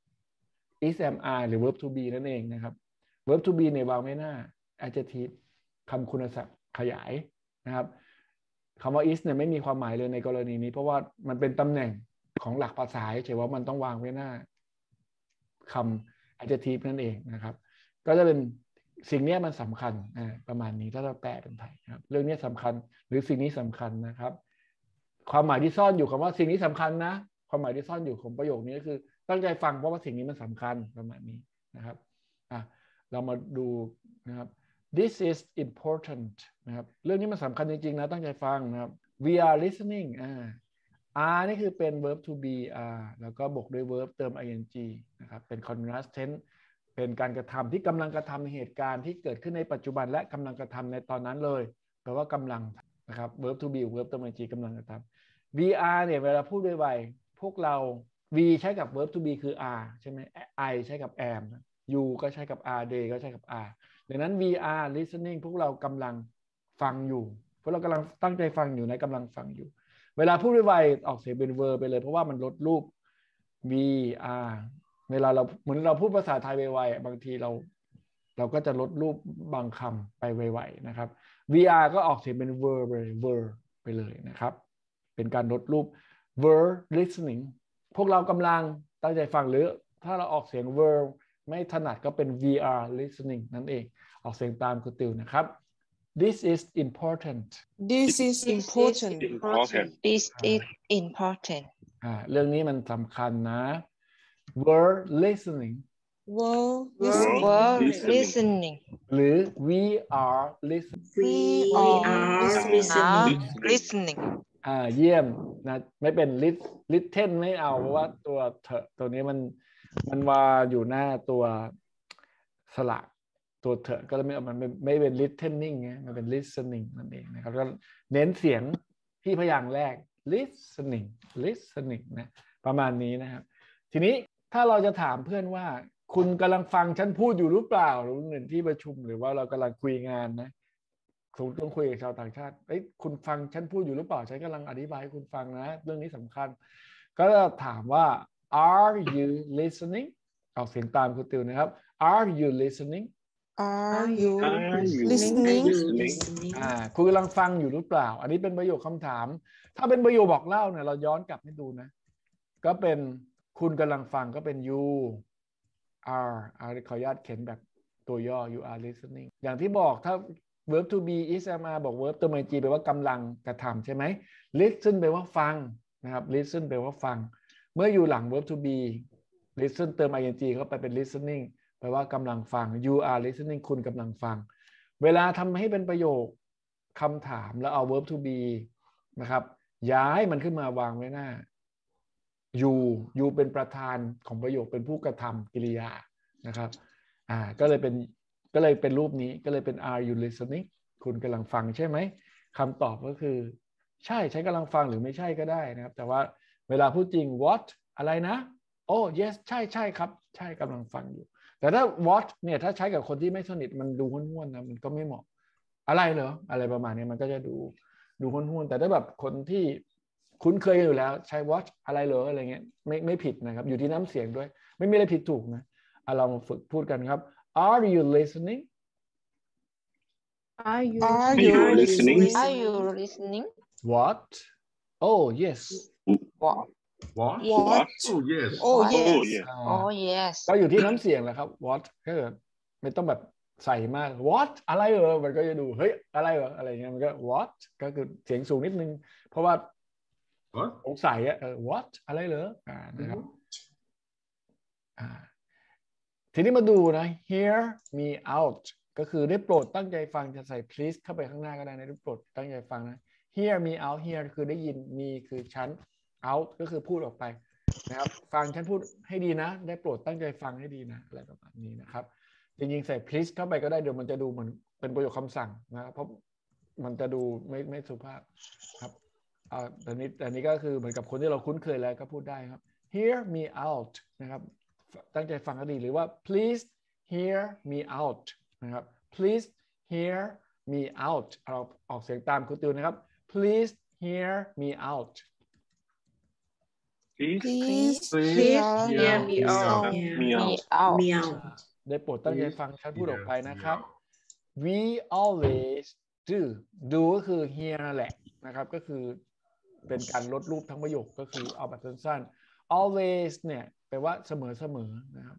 is am are หรือ verb to be นั่นเองนะครับ verb to be เนี่ยวางไว้หน้า adjective คำคุณศัพท์ขยายนะครับคำว่า is เนี่ยไม่มีความหมายเลยในกรณีนี้เพราะว่ามันเป็นตำแหน่งของหลักภาษาเฉยว่ามันต้องวางไว้หน้าคำ adjective นั่นเองนะครับก็จะเป็นสิ่งนี้มันสำคัญประมาณนี้ถ้าเราแปลเป็นไทยครับเรื่องนี้สำคัญหรือสิ่งนี้สำคัญนะครับความหมายที่ซ่อนอยู่คำว่าสิ่งนี้สำคัญนะความหมายที่ซ่อนอยู่ของประโยคนี้ก็คือตั้งใจฟังเพราะว่าสิ่งนี้มันสำคัญประมาณนี้นะครับอ่ะเรามาดูนะครับ this is important นะครับเรื่องนี้มันสำคัญจริงๆนะตั้งใจฟังนะครับ we are listening อ่า are นี่คือเป็น verb to be are แล้วก็บวกด้วย verb เติม ing นะครับเป็น continuous tense เป็นการกระทำที่กำลังกระทำในเหตุการณ์ที่เกิดขึ้นในปัจจุบันและกำลังกระทำในตอนนั้นเลยแปลว่ากำลังนะครับ verb to be verb เติม ing กำลังกระทำ we are เนี่ยเวลาพูดด้วยวัยพวกเรา we ใช้กับ verb to be คือ are ใช่ไหม I ใช้กับ am you ก็ใช้กับ are they ก็ใช้กับ are ดังนั้น we are listening พวกเรากำลังฟังอยู่พวกเรากำลังตั้งใจฟังอยู่ในกำลังฟังอยู่เวลาพูดไวๆออกเสียงเป็น verb ไปเลยเพราะว่ามันลดรูป vr เวลาเราเหมือนเราพูดภาษาไทยไวๆบางทีเราเราก็จะลดรูปบางคำไปไวๆนะครับ vr ก็ออกเสียงเป็น verb ไป verb ไปเลยนะครับเป็นการลดรูป verb listening พวกเรากำลังตั้งใจฟังหรือถ้าเราออกเสียง verb ไม่ถนัดก็เป็น vr listening นั่นเองออกเสียงตามครูติวนะครับ this is important This is important. Important. This is important. อ่าเรื่องนี้มันสำคัญนะ were listening Well, Well, listening. Were listening. listening. หรือ we are listening We are are Are listening. listening. อ่าเยี่ยมนะไม่เป็น lit listen ไม่เอาเพราะว่าตัวเถอะตัวนี้มันมันว่าอยู่หน้าตัวสระตัวเถอะก็เลยไม่เอามันไม่ไม่เป็น listening ไงมันเป็น listening นั่นเองนะครับก็เน้นเสียงที่พยางค์แรก listening listening นะประมาณนี้นะครับทีนี้ถ้าเราจะถามเพื่อนว่าคุณกำลังฟังฉันพูดอยู่หรือเปล่าหรือหนึ่งที่ประชุมหรือว่าเรากำลังคุยงานนะคุณต้องคุยกับชาวต่างชาติเอ้ยคุณฟังฉันพูดอยู่หรือเปล่าฉันกำลังอธิบายให้คุณฟังนะเรื่องนี้สำคัญก็ถามว่า are you listening ออกเสียงตามคุณติวนะครับ are you listening Are you Are you listening? listening? อ่าคุณกำลังฟังอยู่หรือเปล่าอันนี้เป็นประโยคคำถามถ้าเป็นประโยคบอกเล่าเนี่ยเราย้อนกลับให้ดูนะก็เป็นคุณกำลังฟังก็เป็น you are อ่าขออนุญาตเขียนแบบตัวย่อ you are listening อย่างที่บอกถ้า verb to be is am are บอก verb ตัว ing แปลว่ากำลังกระทำใช่ไหม listen แปลว่าฟังนะครับ listen แปลว่าฟังเมื่ออยู่หลัง verb to be listen เติม ing เข้าไปเป็น listening แปลว่ากำลังฟัง you are listening คุณกำลังฟังเวลาทำให้เป็นประโยคคำถามแล้วเอา verb to be นะครับย้ายมันขึ้นมาวางไว้หน้า you you เป็นประธานของประโยคเป็นผู้กระทำกริยานะครับอ่าก็เลยเป็นก็เลยเป็นรูปนี้ก็เลยเป็น are you listening คุณกำลังฟังใช่ไหมคำตอบก็คือใช่ฉันกำลังฟังหรือไม่ใช่ก็ได้นะครับแต่ว่าเวลาพูดจริง what อะไรนะโอ้ yes ใช่ใช่ครับใช่กำลังฟังอยู่แต่ถ้า what เนี่ยถ้าใช้กับคนที่ไม่สนิทมันดูห้วนๆนะมันก็ไม่เหมาะอะไรเหรออะไรประมาณนี้มันก็จะดูดูห้วนๆแต่ถ้าแบบคนที่คุ้นเคยอยู่แล้วใช้ what อะไรเหรออะไรเงี้ยไม่ไม่ผิดนะครับอยู่ที่น้ำเสียงด้วยไม่มีอะไรผิดถูกนะเอาเรามาฝึกพูดกันครับ are you listening Are you Are you you listening? Are you listening? what oh yes What? what What? Oh, yes. Oh, What? yes. Oh, yeah. อ่า Oh yes. ก็อยู่ที่น้ำเสียงแหละครับ what ก็ไม่ต้องแบบใส่มาก what อะไรเหรอมันก็จะดูเฮ้ยอะไรเหรออะไรเงี้ยมันก็ what ก็คือเสียงสูงนิดนึงเพราะว่า What? สงสัยอะ what อะไรเหรออ่านะครับอ่าทีนี้มาดูนะ hear me out ก็คือได้โปรดตั้งใจฟังจะใส่ please เข้าไปข้างหน้าก็ได้นะได้โปรดตั้งใจฟังนะ hear me out hear คือได้ยิน me คือฉัน out ก็คือพูดออกไปนะครับฟังฉันพูดให้ดีนะได้โปรดตั้งใจฟังให้ดีนะอะไรประมาณนี้นะครับจริงๆใส่ please เข้าไปก็ได้เดี๋ยวมันจะดูเหมือนเป็นประโยคคำสั่งนะครับเพราะมันจะดูไม่ไม่สุภาพครับอ่าแต่นี้แต่นี้ก็คือเหมือนกับคนที่เราคุ้นเคยแล้วก็พูดได้ครับ hear me out นะครับตั้งใจฟังให้ดีหรือว่า please hear me out นะครับ please hear me out เราออกเสียงตามคุณติวนะครับ please hear me out Please Please Please hear hear me me out. out. me Me out. out. Me out. ได้โปรดตั้งใจฟังฉันพูดออกไปนะครับ Yeah. we always do do ก็คือ hear นั่นแหละนะครับก็คือเป็นการลดรูปทั้งประโยคก็คือเอาแบบสั้นๆ always เนี่ยแปลว่าเสมอเสมอนะครับ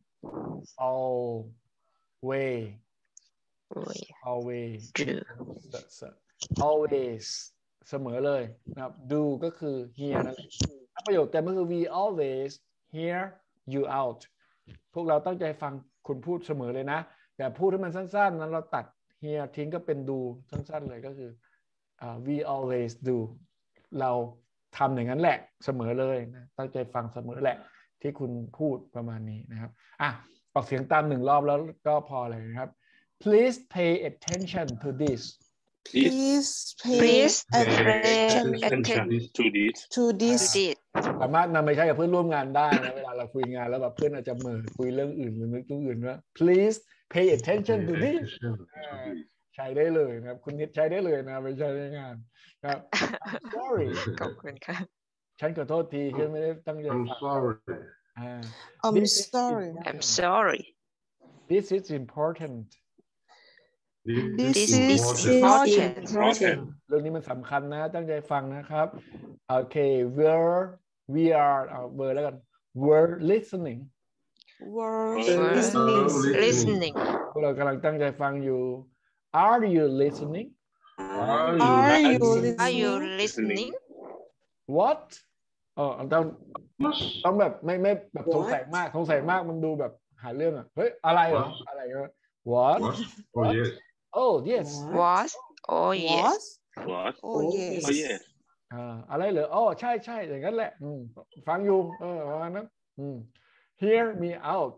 always We always do. always เสมอเลยนะครับ do ก็คือ hear นั่นแหละถ้าประโยคเต็มก็คือ we always hear you out พวกเราตั้งใจฟังคุณพูดเสมอเลยนะแต่พูดให้มันสั้นๆนั้นเราตัด hear ทิ้งก็เป็น do สั้นๆเลยก็คือ uh, we always do เราทำอย่างนั้นแหละเสมอเลยนะตั้งใจฟังเสมอแหละที่คุณพูดประมาณนี้นะครับอ่ะออกเสียงตามหนึ่งรอบแล้วก็พอเลยนะครับ please pay attention to this Please Please pay Please attention pay attention to this. to this. did. สามารถนำไปใช้กับเพื่อนร่วมงานได้นะเวลาเราคุยงานแล้วแบบเพื่อนอาจจะเหม่อคุยเรื่องอื่นหรือนึกเรื่องอื่นว่า please pay attention to this อ่าใช้ได้เลยนะครับคุณนิดใช้ได้เลยนะไปใช้ในงานครับ I'm sorry ขอบคุณค่ะฉันขอโทษทีฉันไม่ได้ตั้งใจ I'm ฟัง sorry. อ่า I'm This is sorry. I'm important. sorry. This is important. This This is is important. important. เรื่องนี้มันสำคัญนะตั้งใจฟังนะครับโอเค we're we are เอาเบอร์แล้วกัน we're listening We're We're listening. listening. พวกเรากำลังตั้งใจฟังอยู่ are you listening Are Are you Are you listening? listening? what อ๋อต้องต้องแบบไม่ไม่แบบสงสัย What? มากสงสัยมากมันดูแบบหาเรื่องอ่ะเฮ้ยอะไรเหรอ What? อะไรก็ what What? Oh yes. oh yes Was? Oh yes. Was? What? Oh yes. Oh yes. อ่าอะไรเหรออ๋อใช่ใช่อย่างนั้นแหละอืมฟังอยู่เออประมาณนั้นอืม hear me out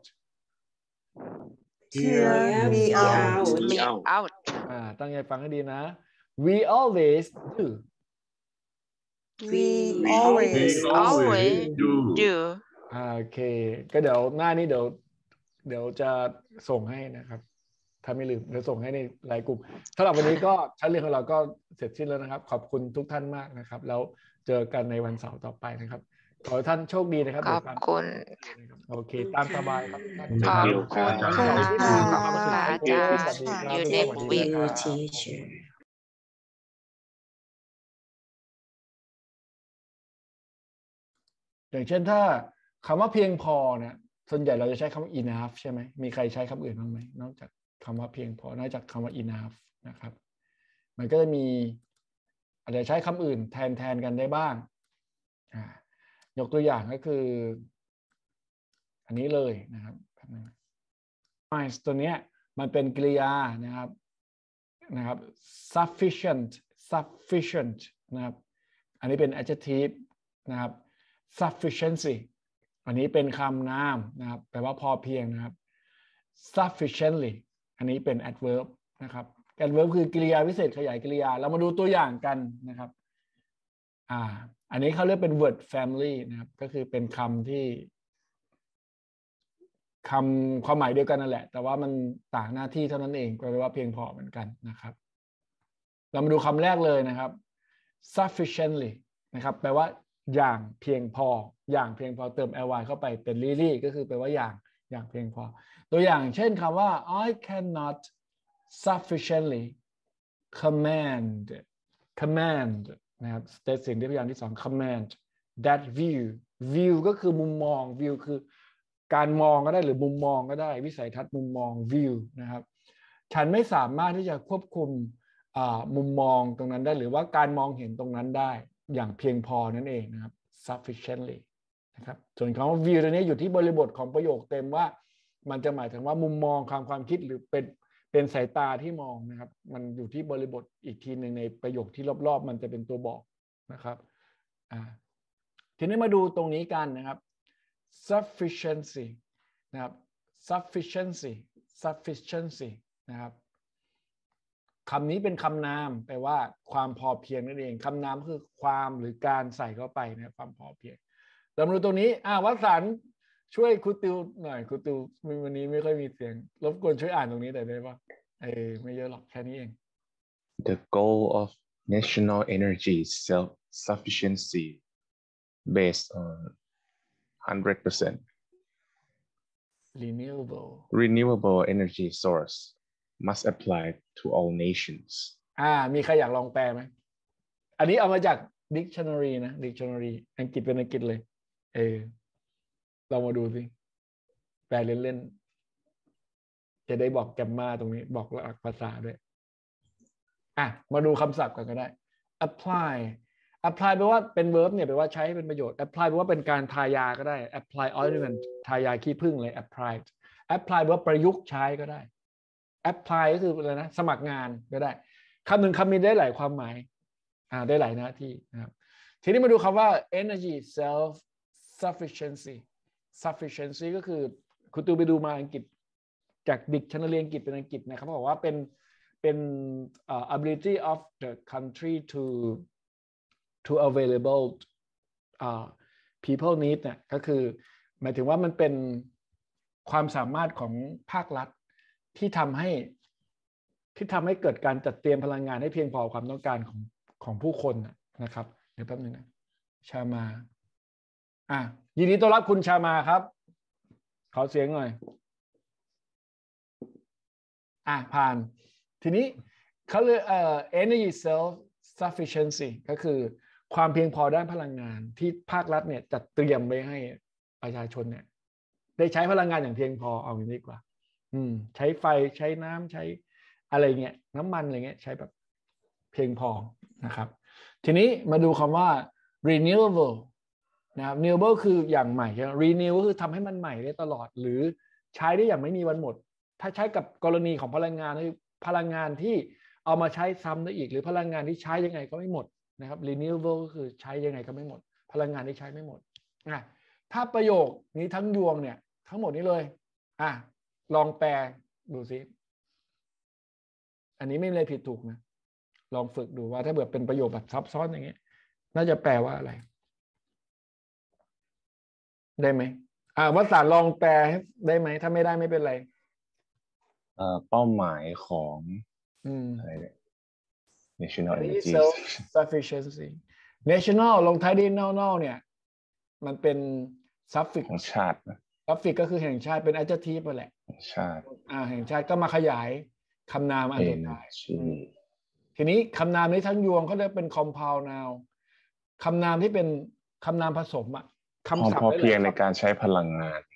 Hear me out. Me out. out. อ่าตั้งใจฟังให้ดีนะ we always do We We always. Always do. do. อ่าโอเคก็เดี๋ยวหน้านี้เดี๋ยวเดี๋ยวจะส่งให้นะครับถ้าไม่ลืมเดี๋ยวส่งให้ในไลน์กลุ่มสำหรับวันนี้ก็ชั้นเรียนของเราก็เสร็จสิ้นแล้วนะครับขอบคุณทุกท่านมากนะครับแล้วเจอกันในวันเสาร์ต่อไปนะครับขอให้ท่านโชคดีนะครับขอบคุณโอเคตามสบายครับท่านขอบคุณค่ะวันเสาร์ที่ดีขอบคุณค่ะอาจารย์สวัสดีครับ You ส next วัสดี week. ครับ teacher. อย่างเช่นถ้าคำว่าเพียงพอเนี่ยส่วนใหญ่เราจะใช้คำว่า enough ใช่ไหมมีใครใช้คำอื่นบ้างไหมนอกจากคำว่าเพียงพอนอกจากคำว่า enough นะครับมันก็จะมีอาจจะใช้คำอื่นแทนแทนกันได้บ้างอ่ายกตัวอย่างก็คืออันนี้เลยนะครับ nice ตัวเนี้ยมันเป็นกริยานะครับนะครับ sufficient sufficient นะครับอันนี้เป็น adjective นะครับ sufficiency อันนี้เป็นคำนามนะครับแปลว่าพอเพียงนะครับ sufficiently อันนี้เป็น adverb นะครับ adverb คือกริยาวิเศษขยายกริยาเรามาดูตัวอย่างกันนะครับอ่าอันนี้เขาเรียกเป็น word family นะครับก็คือเป็นคำที่คำความหมายเดียวกันนั่นแหละแต่ว่ามันต่างหน้าที่เท่านั้นเองแปลว่าเพียงพอเหมือนกันนะครับเรามาดูคำแรกเลยนะครับ sufficiently นะครับแปลว่าอย่างเพียงพออย่างเพียงพอเติม ly เข้าไปเป็น really ก็คือแปลว่าอย่างอย่างเพียงพอตัวอย่างเช่นคำว่า I cannot sufficiently command command นะครับ state สิ่งที่พยางค์ที่สอง command that view view ก็คือมุมมอง view คือการมองก็ได้หรือมุมมองก็ได้วิสัยทัศน์มุมมอง view นะครับฉันไม่สามารถที่จะควบคุมมุมมองตรงนั้นได้หรือว่าการมองเห็นตรงนั้นได้อย่างเพียงพอนั่นเองนะครับ sufficiently นะครับส่วนคำว่า view ตัวนี้อยู่ที่บริบทของประโยคเต็มว่ามันจะหมายถึงว่ามุมมองความความคิดหรือเป็นเป็นสายตาที่มองนะครับมันอยู่ที่บริบทอีกทีหนึ่งในประโยคที่รอบๆมันจะเป็นตัวบอกนะครับอ่าทีนี้มาดูตรงนี้กันนะครับ sufficiency นะครับ sufficiency sufficiency นะครับคำนี้เป็นคำนามแปลว่าความพอเพียงนั่นเองคำนามคือความหรือการใส่เข้าไปนะความพอเพียงเรามาดูตรงนี้อ่าวัสันต์ช่วยครูติวหน่อยครูติววันนี้ไม่ค่อยมีเสียงรบกวนช่วยอ่านตรงนี้หน่อยได้ปะเออไม่เยอะหรอกแค่นี้เอง The goal of national energy self-sufficiency based on one hundred percent renewable renewable energy source must apply to all nations อ่ามีใครอยากลองแปลไหมอันนี้เอามาจาก dictionary นะ dictionary อังกฤษเป็นอังกฤษเลยเออเรามาดูสิแปลเล่นๆจะได้บอกแกมมาตรงนี้บอกหลักภาษาด้วยอ่ะมาดูคำศัพท์กันก็ได้ apply apply แปลว่าเป็น verb เนี่ยแปลว่าใช้ให้เป็นประโยชน์ apply แปลว่าเป็นการทายาก็ได้ apply ointment ทายาขี้ผึ้งเลย apply apply แปลว่าประยุกต์ใช้ก็ได้ apply ก็คืออะไรนะสมัครงานก็ได้คำหนึ่งคำนี้ได้หลายความหมายอ่าได้หลายหน้าที่นะครับทีนี้มาดูคำว่า energy self sufficiency sufficiency ก็คือคุณตูไปดูมาอังกฤษจาก dictionary อังกฤษเป็นอังกฤษนะครับเขาบอกว่าเป็นเป็น uh, ability of the country to to available uh, people need เนี่ยก็คือหมายถึงว่ามันเป็นความสามารถของภาครัฐที่ทำให้ที่ทำให้เกิดการจัดเตรียมพลังงานให้เพียงพอความต้องการของของผู้คนนะครับเดี๋ยวแป๊บนึงนะชามาอ่ะยินดีต้อนรับคุณชามาครับขอเสียงหน่อยอ่ะผ่านทีนี้เขาเรียกเอ่อ energy self sufficiency ก็คือความเพียงพอด้านพลังงานที่ภาครัฐเนี่ยจัดเตรียมไว้ให้ประชาชนเนี่ยได้ใช้พลังงานอย่างเพียงพอเอาอย่างนี้ดีกว่าอืมใช้ไฟใช้น้ำใช้อะไรเงี้ยน้ำมันอะไรเงี้ยใช้แบบเพียงพอนะครับทีนี้มาดูคำว่า renewable นะครับ renewable คืออย่างใหม่ใช่ไหม renew ก็คือทำให้มันใหม่ได้ตลอดหรือใช้ได้อย่างไม่มีวันหมดถ้าใช้กับกรณีของพลังงานคือพลังงานที่เอามาใช้ซ้ำได้อีกหรือพลังงานที่ใช้ยังไงก็ไม่หมดนะครับ renewable ก็คือใช้ยังไงก็ไม่หมดพลังงานที่ใช้ไม่หมดอ่ะถ้าประโยคนี้ทั้งยวงเนี่ยทั้งหมดนี้เลยอ่ะลองแปลดูสิอันนี้ไม่มีอะไรผิดถูกนะลองฝึกดูว่าถ้าเกิดเป็นประโยคแบบซับซ้อนอย่างเงี้ยน่าจะแปลว่าอะไรได้ไหมอ่าวสารลองแปลได้ไหมถ้าไม่ได้ไม่เป็นไรเอ่อเป้าหมายของอืมอะไรเนี่ย national energy self sufficiency national ลงท้ายด้วย national เนี่ยมันเป็น suffix ของชาตินะ suffix ก็คือแห่งชาติเป็น adjective นั่นแหละของชาติอ่าแห่งชาติก็มาขยายคำนามอันสุดท้าย energy ทีนี้คำนามนี้ทั้งยวงเขาเรียกเป็น compound noun คำนามที่เป็นคำนามผสมอะความคำศัพท์พอเพียงในการใช้พลังงาน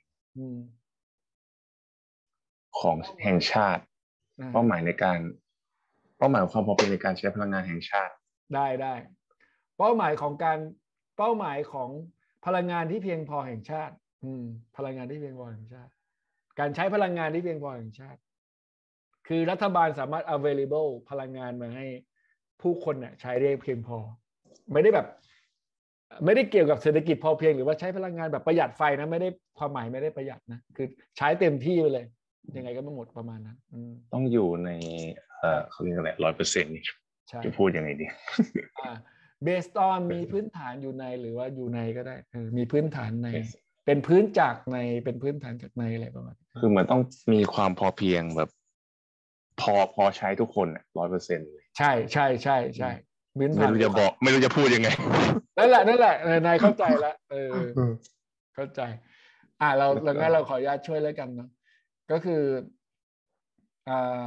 ของแห่งชาติเป้าหมายในการเป้าหมายความพอเพียงในการใช้พลังงานแห่งชาติได้ได้เป้าหมายของการเป้าหมายของพลังงานที่เพียงพอแห่งชาติอืมพลังงานที่เพียงพอแห่งชาติการใช้พลังงานที่เพียงพอแห่งชาติคือรัฐบาลสามารถ available พลังงานมาให้ผู้คนเนี่ยใช้ได้เพียงพอไม่ได้แบบไม่ได้เกี่ยวกับเศรษฐกิจพอเพียงหรือว่าใช้พลังงานแบบประหยัดไฟนะไม่ได้ความหมายไม่ได้ประหยัดนะคือใช้เต็มที่ไปเลยยังไงก็ไม่หมดประมาณนั้นต้องอยู่ในเอ่อเขาเรียกอะไรร้อยเปอร์เซ็นต์นี่จะพูดยังไงดีอ่า based on มีพื้นฐานอยู่ในหรือว่าอยู่ในก็ได้เออมีพื้นฐานในเป็นพื้นจากในเป็นพื้นฐานจากในอะไรประมาณคือมันต้องมีความพอเพียงแบบพอพอใช้ทุกคนร้อยเปอร์เซ็นต์เลยใช่ใช่ใช่ใช่ไม่รู้จะบอกไม่รู้จะพูดยังไงนั่นแหละนั่นแหละนายเข้าใจแล้วเออเข้าใจอ่าเราเรางั้นเราขออนุญาตช่วยแล้วกันเนาะก็คืออ่า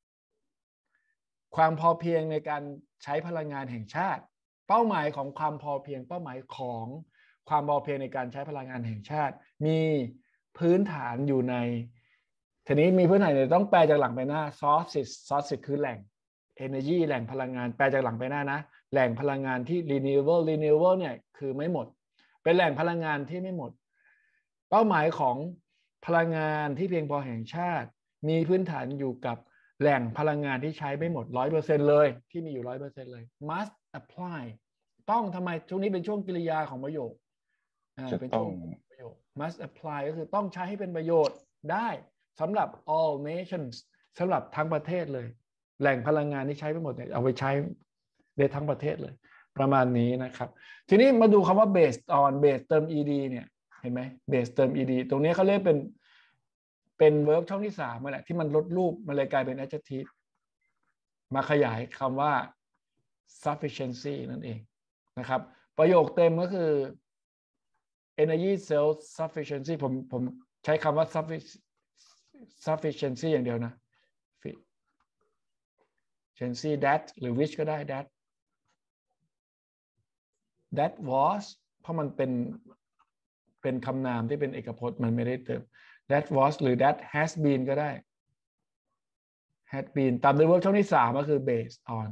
ความพอเพียงในการใช้พลังงานแห่งชาติเป้าหมายของความพอเพียงเป้าหมายของความพอเพียงในการใช้พลังงานแห่งชาติมีพื้นฐานอยู่ในทีนี้มีพื้นฐานเนี่ยต้องแปลจากหลังไปหน้า sources sources คือแหล่ง energy แหล่งพลังงานแปลจากหลังไปหน้านะแหล่งพลังงานที่ renewable renewable เนี่ยคือไม่หมดเป็นแหล่งพลังงานที่ไม่หมดเป้าหมายของพลังงานที่เพียงพอแห่งชาติมีพื้นฐานอยู่กับแหล่งพลังงานที่ใช้ไม่หมด ร้อยเปอร์เซ็นต์ เลยที่มีอยู่ ร้อยเปอร์เซ็นต์ เลย must apply ต้องทำไมช่วงนี้เป็นช่วงกริยาของประโยคอ่าเป็นช่วงประโยค must apply ก็คือต้องใช้ให้เป็นประโยชน์ได้สำหรับ all nations สำหรับทั้งประเทศเลยแหล่งพลังงานที่ใช้ไม่หมดเนี่ยเอาไปใช้ได้ทั้งประเทศเลยประมาณนี้นะครับทีนี้มาดูคำว่า based on base เติม ed เนี่ยเห็นไหม base เติม ed ตรงนี้เขาเรียกเป็นเป็น verb ช่องที่สามนั่นแหละที่มันลดรูปมันเลยกลายเป็น adjective มาขยายคำว่า sufficiency นั่นเองนะครับประโยคเต็มก็คือ energy self sufficiency ผมผมใช้คำว่า sufficiency อย่างเดียวนะ sufficiency that หรือ which ก็ได้ that that was เพราะมันเป็นเป็นคำนามที่เป็นเอกพจน์มันไม่ได้เติม that was หรือ that has been ก็ได้ had been ตามด้วย verb ช่องที่สามก็คือ based on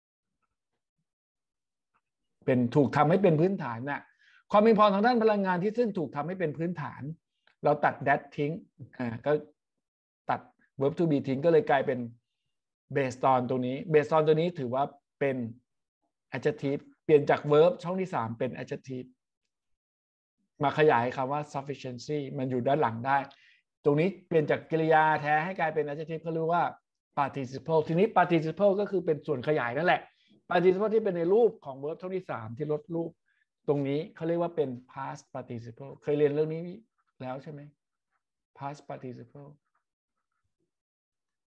เป็นถูกทำให้เป็นพื้นฐานน่ะความมีพรทางด้านพลังงานที่ซึ่งถูกทำให้เป็นพื้นฐานเราตัด that ทิ้งอ่าก็ตัด verb to be ทิ้งก็เลยกลายเป็น based on ตรงนี้ based on ตัวนี้ถือว่าเป็น adjective เปลี่ยนจาก verb ช่องที่สามเป็น adjective มาขยายคำว่า sufficiency มันอยู่ด้านหลังได้ตรงนี้เปลี่ยนจากกริยาแท้ให้กลายเป็น adjective เขาเรียกว่า participle ทีนี้ participle ก็คือเป็นส่วนขยายนั่นแหละ participle ที่เป็นในรูปของ verb ช่องที่สามที่ลดรูปตรงนี้เขาเรียกว่าเป็น past participle เคยเรียนเรื่องนี้แล้วใช่ไหม past participle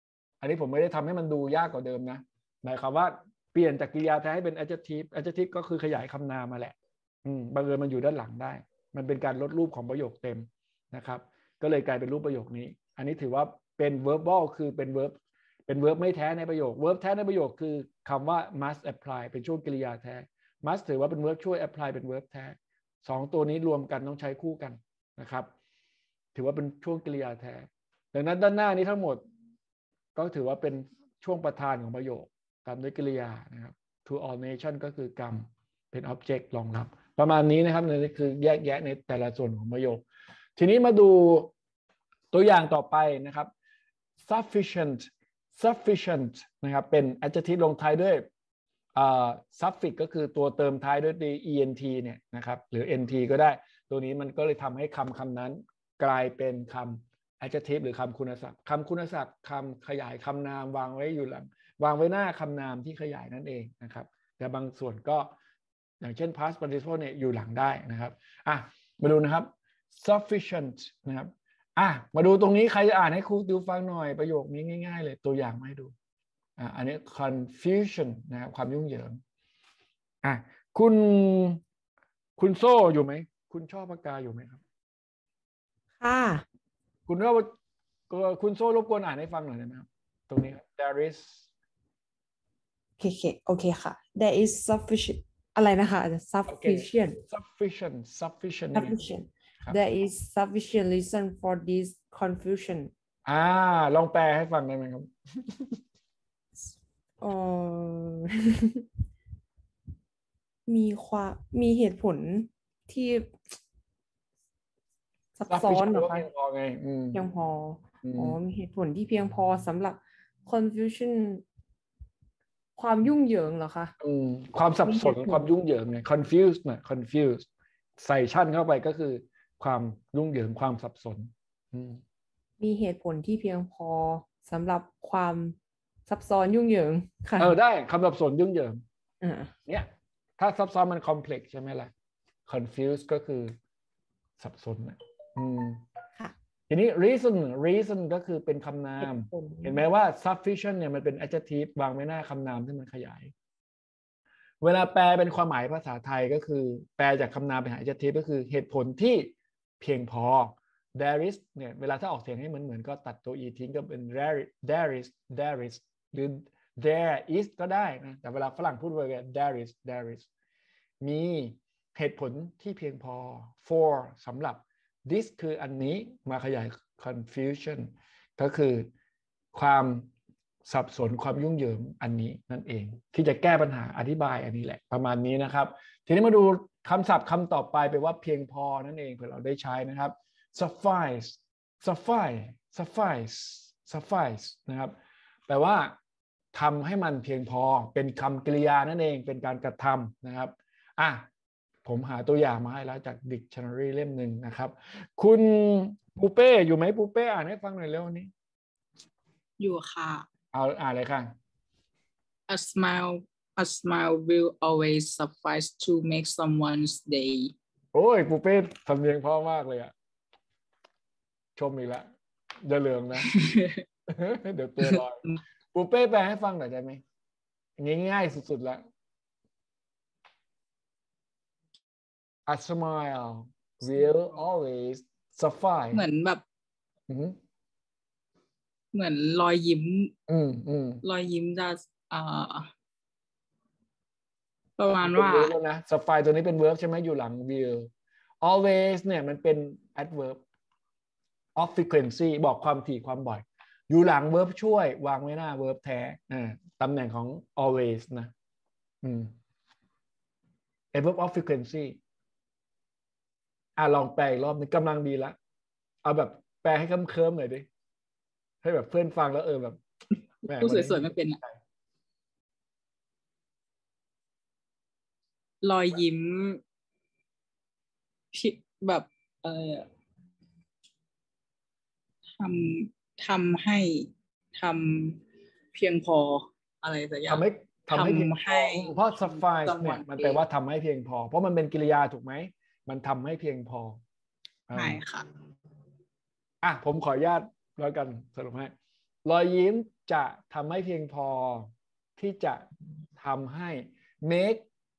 อันนี้ผมไม่ได้ทำให้มันดูยากกว่าเดิมนะหมายความว่าเปลี่ยนจากกริยาแท้ให้เป็น adjective adjective ก็คือขยายคำนามมาแหละอืมบังเอิญมันอยู่ด้านหลังได้มันเป็นการลดรูปของประโยคเต็มนะครับก็เลยกลายเป็นรูปประโยคนี้อันนี้ถือว่าเป็น verbal คือเป็น verb เป็น verb ไม่แท้ในประโยค verb แท้ในประโยคคือคำว่า must apply เป็นช่วงกริยาแท้ must ถือว่าเป็น verb ช่วย apply เป็น verb แท้สองตัวนี้รวมกันต้องใช้คู่กันนะครับถือว่าเป็นช่วงกริยาแท้ดังนั้นด้านหน้านี้ทั้งหมดก็ถือว่าเป็นช่วงประธานของประโยคตามด้วยกริยานะครับ to all nation ก็คือกรรมเป็น object รองรับประมาณนี้นะครับนี่คือแยกแยะในแต่ละส่วนของประโยคทีนี้มาดูตัวอย่างต่อไปนะครับ sufficient sufficient นะครับเป็น adjective ลงท้ายด้วย uh, suffix ก็คือตัวเติมท้ายด้วย ent เนี่ยนะครับหรือ nt ก็ได้ตัวนี้มันก็เลยทำให้คำคำนั้นกลายเป็นคำ adjective หรือคำคุณศัพท์คำคุณศัพท์คำขยายคำนามวางไว้อยู่หลังวางไว้หน้าคำนามที่ขยายนั่นเองนะครับแต่บางส่วนก็อย่างเช่น past participle เนี่ยอยู่หลังได้นะครับอ่ะมาดูนะครับ sufficient นะครับอ่ะมาดูตรงนี้ใครจะอ่านให้ครูติวฟังหน่อยประโยคนี้ง่ายๆเลยตัวอย่างมาให้ดูอ่ะอันนี้ confusion นะครับความยุ่งเหยิงอ่ะคุณคุณโซ่อยู่ไหมคุณชอบปากกาอยู่ไหมครับค่ะคุณว่าคุณโซ่รบกวนอ่านให้ฟังหน่อยได้ไหมครับตรงนี้ครับ there is โอเคโอเคค่ะ there is sufficient อะไรนะคะ sufficient sufficient sufficient sufficient there is sufficient reason for this confusion อ่าลองแปลให้ฟังได้ไหมครับอ๋อ มีความมีเหตุผลที่ซับซ้อนเหรอคะเพียงพอไงเพียงพออ๋อมีเหตุผลที่เพียงพอสำหรับ confusion ความยุ่งเหยิงเหรอคะอืมความสับสนความยุ่งเหยิงไง confuse นะ confuse ใส่ชั่นเข้าไปก็คือความยุ่งเหยิงความสับสนมีเหตุผลที่เพียงพอสำหรับความซับซ้อนยุ่งเหยิงค่ะเออได้คำสับสนยุ่งเหยิงอ่าเนี่ยถ้าซับซ้อนมัน complex ใช่ไหมล่ะ confuse ก็คือสับสนนะอืมค่ะทีนี้ reason reason ก็คือเป็นคำนามเห็นไหมว่า sufficient เนี่ยมันเป็น adjective วางไว้หน้าคำนามที่มันขยายเวลาแปลเป็นความหมายภาษาไทยก็คือแปลจากคำนามเป็น adjective ก็คือเหตุผลที่เพียงพอ there is เนี่ยเวลาถ้าออกเสียงให้เหมือนเหมือนก็ตัดตัว e ทิ้งก็เป็น there is there is หรือ there is ก็ได้นะแต่เวลาฝรั่งพูดว่า there is there is มีเหตุผลที่เพียงพอ for สำหรับ this คืออันนี้มาขยาย confusion ก็คือความสับสนความยุ่งเหยิงอันนี้นั่นเองที่จะแก้ปัญหาอธิบายอันนี้แหละประมาณนี้นะครับทีนี้มาดูคำศัพท์คำต่อไปไปว่าเพียงพอนั่นเองเผื่อเราได้ใช้นะครับ suffice suffice suffice suffice นะครับแปลว่าทำให้มันเพียงพอเป็นคำกริยานั่นเองเป็นการกระทำนะครับอ่ะผมหาตัวอย่างมาให้แล้วจาก dictionary เล่มหนึ่งนะครับคุณปูเป้อยู่ไหมปูเป้อ่านให้ฟังหน่อยเร็ววันนี้อยู่ค่ะเอาอ่านเลยค่ะ A smile a smile will always suffice to make someone's day โอ้ยปูเป้สำเนียงเพราะมากเลยอะชมอีกแล้วอย่าเหลืองนะ เดี๋ยวตัวลอยปูเป้แปลให้ฟังหน่อยได้ไหมง่ายๆสุดๆแล้ว A smile will always suffice เหมือนแบบเหมือนรอยยิ้มอืมอืมรอยยิ้มจะอ่าประมาณว่านะ suffice ตัวนี้เป็น verb ใช่ไหมอยู่หลัง will always เนี่ยมันเป็น adverb of frequency บอกความถี่ความบ่อยอยู่หลัง verb ช่วยวางไว้หน้า verb แท้อ่าตำแหน่งของ always นะอืม adverb of frequency อ่ะลองแปลอีกรอบนึงกำลังดีละเอาแบบแปลให้เคลิ้มๆหน่อยดิให้แบบเพื่อนฟังแล้วเออแบบผู้สวยๆไม่เป็นรอยยิ้มแบบเออทำทำให้ทำเพียงพออะไรสักอย่างทำให้ทำให้เพียงพอเพราะ suffice เนี่ยมันแปลว่าทำให้เพียงพอเพราะมันเป็นกริยาถูกไหมมันทำให้เพียงพอใช่ค่ะอ่ะผมขออนุญาตแล้วกันสรุปให้รอยยิ้มจะทำให้เพียงพอที่จะทำให้ make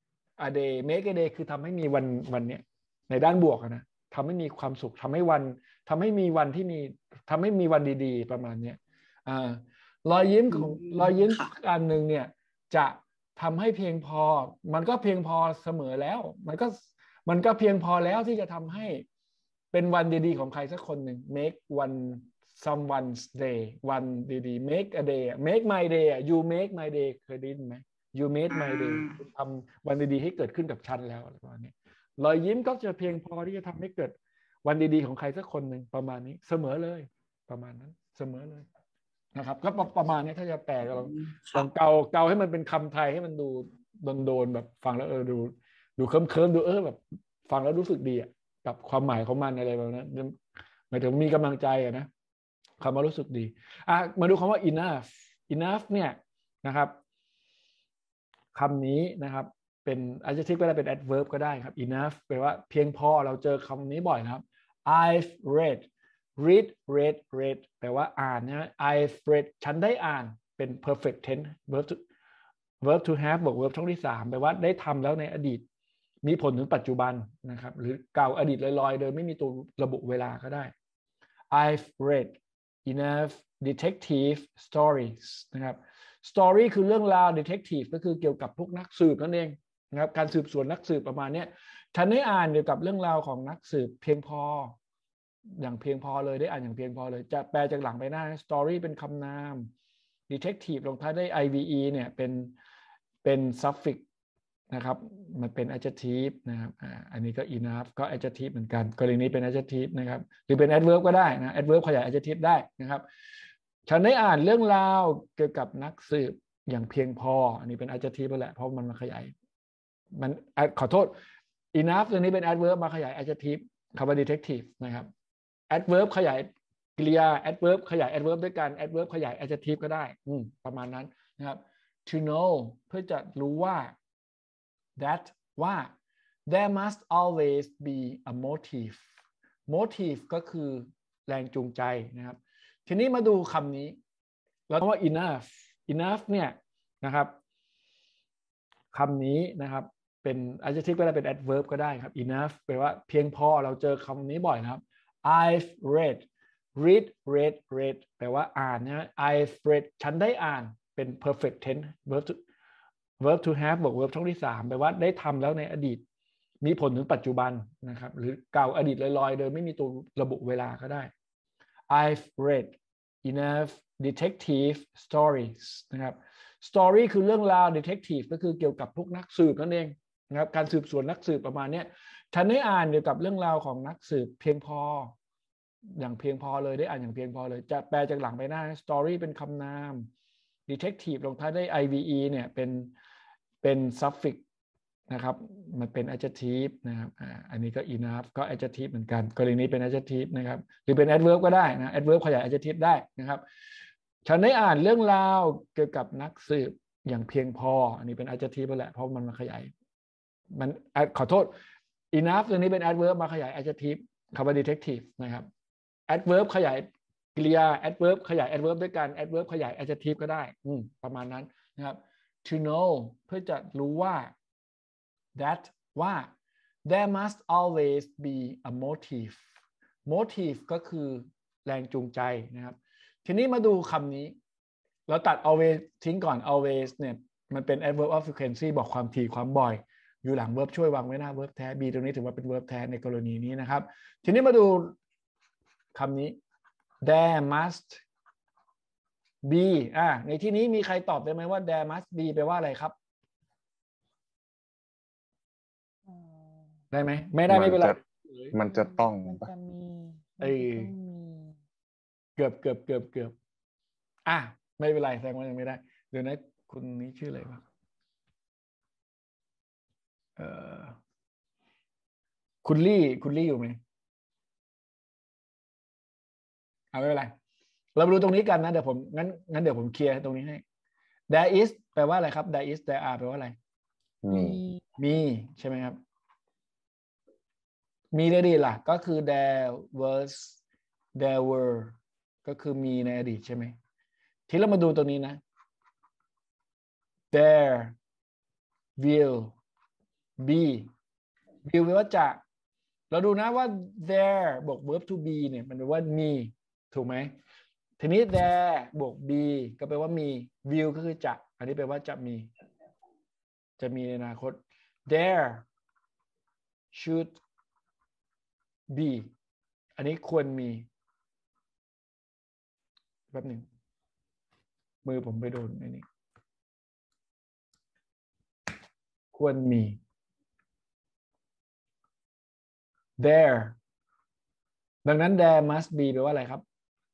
a day make a day คือทำให้มีวันวันเนี้ยในด้านบวกนะทำให้มีความสุขทำให้วันทำให้มีวันที่มีทำให้มีวันดีๆประมาณเนี้ยอ่ารอยยิ้มของรอยยิ้มอันหนึ่งเนี่ยจะทำให้เพียงพอมันก็เพียงพอเสมอแล้วมันก็มันก็เพียงพอแล้วที่จะทำให้เป็นวันดีๆของใครสักคนหนึ่ง make one someone's day วันดีๆ make a day make my day you make my day เคยได้ยินไหม you made my day ทำวันดีๆให้เกิดขึ้นกับฉันแล้วอะไรประมาณนี้รอยยิ้มก็จะเพียงพอที่จะทำให้เกิดวันดีๆของใครสักคนหนึ่งประมาณนี้เสมอเลยประมาณนั้นเสมอเลยนะครับก็ประมาณนี้ถ้าจะแปลเราลองเกาเกาให้มันเป็นคำไทยให้มันดูโดนๆแบบฟังแล้วเออดูดูเคิมๆดูเออแบบฟังแล้วรู้สึกดีอ่ะกับความหมายของมันอะไรแบบนั้นหมายถึงมีกำลังใจอ่ะนะคำว่ารู้สึกดีอ่ะมาดูคำว่า enough enough เนี่ยนะครับคำนี้นะครับเป็น adjective ก็ได้เป็น adverb ก็ได้ครับ enough แปลว่าเพียงพอเราเจอคำนี้บ่อยนะครับ I've read read read read แปลว่าอ่านนะ I've read ฉันได้อ่านเป็น perfect tense verb to verb to have บวก verb ช่องที่สามแปลว่าได้ทำแล้วในอดีตมีผลถึงปัจจุบันนะครับหรือกล่าวอดีตลอยๆโดยไม่มีตัวระบุเวลาก็ได้ I've read enough detective stories นะครับ story คือเรื่องราว detective ก็คือเกี่ยวกับพวกนักสืบนั่นเองนะครับการสืบสวนนักสืบประมาณนี้ฉันได้อ่านเกี่ยวกับเรื่องราวของนักสืบเพียงพออย่างเพียงพอเลยได้อ่านอย่างเพียงพอเลยจะแปลจากหลังไปหน้า story เป็นคำนาม detective ลงท้ายด้วย ive เนี่ยเป็นเป็น suffix นะครับมันเป็น adjective นะครับอ่าอันนี้ก็ enough ก็ adjective เหมือนกันกรณีนี้เป็น adjective นะครับหรือเป็น adverb ก็ได้นะ adverb ขยาย adjective ได้นะครับฉันได้อ่านเรื่องราวเกี่ยวกับนักสืบอย่างเพียงพออันนี้เป็น adjective แหละเพราะมันมาขยายมันขอโทษ enough ตัวนี้เป็น adverb มาขยาย adjective คำว่า detective นะครับ adverb ขยายกริยา adverb ขยาย adverb ด้วยกัน adverb ขยาย adjective ก็ได้อืมประมาณนั้นนะครับ to know เพื่อจะรู้ว่าthat ว่า there must always be a motive motive ก็คือแรงจูงใจนะครับทีนี้มาดูคำนี้แล้วว่า enough enough เนี่ยนะครับคำนี้นะครับเป็น adjective ก็ได้เป็น adverb ก็ได้ครับ enough แปลว่าเพียงพอเราเจอคำนี้บ่อยนะครับ I've read read read read แปลว่าอ่านนะ I've read ฉันได้อ่านเป็น perfect tense verb to verb to have บวก verb ช่องที่สามแปลว่าได้ทำแล้วในอดีตมีผลถึงปัจจุบันนะครับหรือกล่าวอดีตลอยๆโดยไม่มีตัวระบุเวลาก็ได้ I've read enough detective stories นะครับ story คือเรื่องราว detective ก็คือเกี่ยวกับพวกนักสืบนั่นเองนะครับการสืบสวนนักสืบประมาณนี้ฉันได้อ่านเกี่ยวกับเรื่องราวของนักสืบเพียงพออย่างเพียงพอเลยได้อ่านอย่างเพียงพอเลยจะแปลจากหลังไปหน้า story เป็นคำนาม detective ลงท้ายด้วย ive เนี่ยเป็นเป็น suffix นะครับมันเป็น adjective นะครับอ่าอันนี้ก็ enough ก็ adjective เหมือนกันกรณีนี้เป็น adjective นะครับหรือเป็น adverb ก็ได้นะ adverb ขยาย adjective ได้นะครับฉันได้อ่านเรื่องราวเกี่ยวกับนักสืบอย่างเพียงพออันนี้เป็น adjective แหละเพราะมันมาขยายมันขอโทษ enough ตัวนี้เป็น adverb มาขยาย adjective คำว่า detective นะครับ adverb ขยายกริยา adverb ขยาย adverb ด้วยกัน adverb ขยาย adjective ก็ได้อืมประมาณนั้นนะครับ to know เพื่อจะรู้ว่า that ว่า there must always be a motive motive ก็คือแรงจูงใจนะครับทีนี้มาดูคำนี้เราตัด always ทิ้งก่อน always เนี่ยมันเป็น adverb of frequency บอกความถี่ความบ่อยอยู่หลัง verb ช่วยวางไว้หน้า verb แท้ be ตรงนี้ถือว่าเป็น verb แท้ในกรณีนี้นะครับทีนี้มาดูคำนี้ there must be อ่าในที่นี้มีใครตอบได้ไหมว่า there must be แปลว่าอะไรครับได้ไหมไม่ได้ไม่เป็นไรมันจะต้องมันจะมีเออเกือบเกือบเกือบเกือบอ่ะไม่เป็นไรแสดงว่ายังไม่ได้เดี๋ยวนะคุณนี้ชื่ออะไรวะเอ่อคุณลี่คุณลี่อยู่ไหมเอาไม่เป็นไรเรามาดูตรงนี้กันนะเดี๋ยวผมงั้นงั้นเดี๋ยวผมเคลียร์ตรงนี้ให้ there is แปลว่าอะไรครับ there is there are แปลว่าอะไรมีมีใช่ไหมครับมีในอดีตล่ะก็คือ there was there were ก็คือมีในอดีตใช่ไหมทีเรามาดูตรงนี้นะ there will be will แปลว่าจะเราดูนะว่า there บวก verb to be เนี่ยมันแปลว่ามีถูกไหมทีนี้ there บวก be ก็แปลว่ามี will ก็คือจะอันนี้แปลว่าจะมีจะมีในอนาคต there should be อันนี้ควรมีแป๊บหนึ่งมือผมไปโดนไอ้นี่ควรมี there ดังนั้น there must be แปลว่าอะไรครับ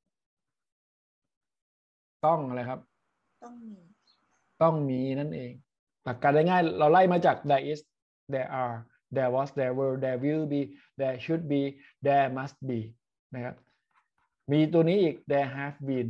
ต้องอะไรครับต้องมีต้องมีนั่นเองหลักการง่ายๆเราไล่มาจาก there is there are there was there were there will be there should be there must be นะครับมีตัวนี้อีก there have been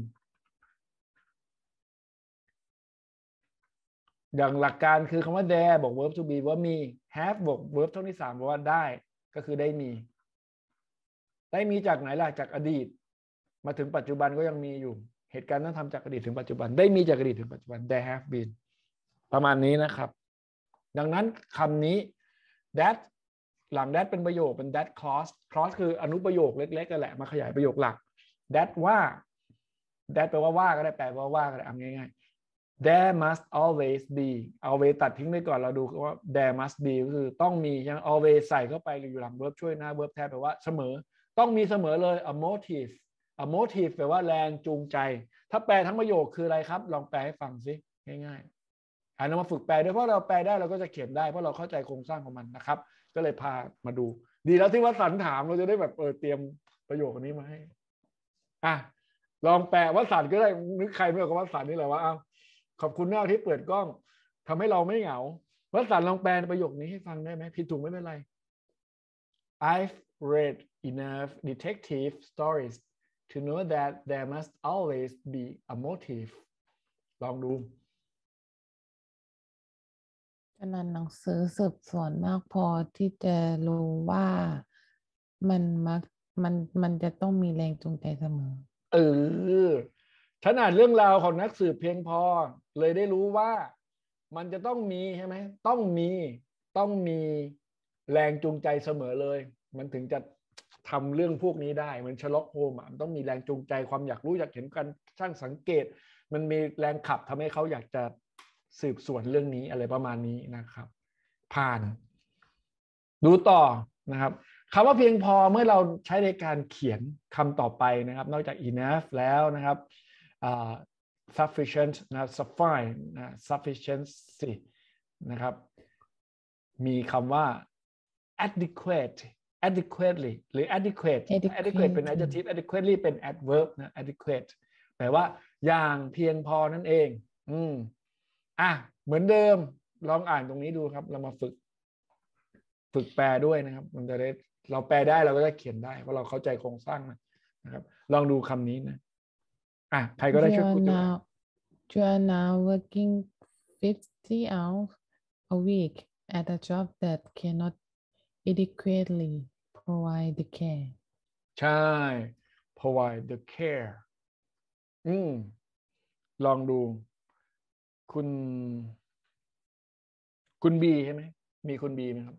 อย่างหลักการคือคำว่า there บวก verb to be ว่ามี have บวก verb ช่องที่สามแปลว่าได้ก็คือได้มีได้มีจากไหนล่ะจากอดีตมาถึงปัจจุบันก็ยังมีอยู่เหตุการณ์ต้องทำจากอดีตถึงปัจจุบันได้มีจากอดีตถึงปัจจุบัน there have been ประมาณนี้นะครับดังนั้นคำนี้ that หลัง that เป็นประโยคเป็น that clause clause คืออนุประโยคเล็กๆกันแหละมาขยายประโยคหลัก that ว่า that แปลว่าว่าก็ได้แปลว่าว่าก็ได้เอาง่ายๆ there must always be always ตัดทิ้งไปก่อนเราดูว่า there must be ก็คือต้องมีใช่ไหม always ใส่เข้าไปอยู่หลัง verb ช่วยหน้า verb แทนแปลว่าเสมอต้องมีเสมอเลย a motive a motive แปลว่าแรงจูงใจถ้าแปลทั้งประโยคคืออะไรครับลองแปลให้ฟังสิง่ายๆอ่านมาฝึกแปลด้วยเพราะเราแปลได้เราก็จะเขียนได้เพราะเราเข้าใจโครงสร้างของมันนะครับก็เลยพามาดูดีแล้วที่ว่าสันถามเราจะได้แบบเออเตรียมประโยคนี้มาให้อ่ะลองแปลว่าสันก็ได้นึกใครไม่ออกว่าสันนี่แหละว่าอ้าวขอบคุณมากที่เปิดกล้องทำให้เราไม่เหงาว่าสันลองแปลประโยคนี้ให้ฟังได้ไหมผิดถูกไม่เป็นไร I've read enough detective stories to know that there must always be a motive ลองดูฉะนั้นหนังสือสืบสวนมากพอที่จะรู้ว่ามันมักมันมันจะต้องมีแรงจูงใจเสมอเออขนาดเรื่องราวของนักสืบเพียงพอเลยได้รู้ว่ามันจะต้องมีใช่ไหมต้องมีต้องมีแรงจูงใจเสมอเลยมันถึงจะทำเรื่องพวกนี้ได้เหมือนเชอร์ล็อกโฮมส์มันต้องมีแรงจูงใจความอยากรู้อยากเห็นกันช่างสังเกตมันมีแรงขับทำให้เขาอยากจะสืบสวนเรื่องนี้อะไรประมาณนี้นะครับผ่านดูต่อนะครับคำว่าเพียงพอเมื่อเราใช้ในการเขียนคำต่อไปนะครับนอกจาก enough แล้วนะครับ uh, sufficient นะ sufficient นะ sufficiency นะครับมีคำว่า adequate adequately หรือ adequate adequate เป็น adjective adequately เป็น adverb นะ adequate แปลว่าอย่างเพียงพอนั่นเองอืมอ่ะเหมือนเดิมลองอ่านตรงนี้ดูครับเรามาฝึกฝึกแปลด้วยนะครับมันจะได้เราแปลได้เราก็จะเขียนได้เพราะเราเข้าใจโครงสร้างนะครับลองดูคำนี้นะอ่ะใครก็ได้ช่วยพูดด้วย You are now working fifty hours a week at a job that cannot adequately provide the care ใช่ provide the care อืมลองดูคุณคุณบีใช่ไหมมีคุณบีไหมครับ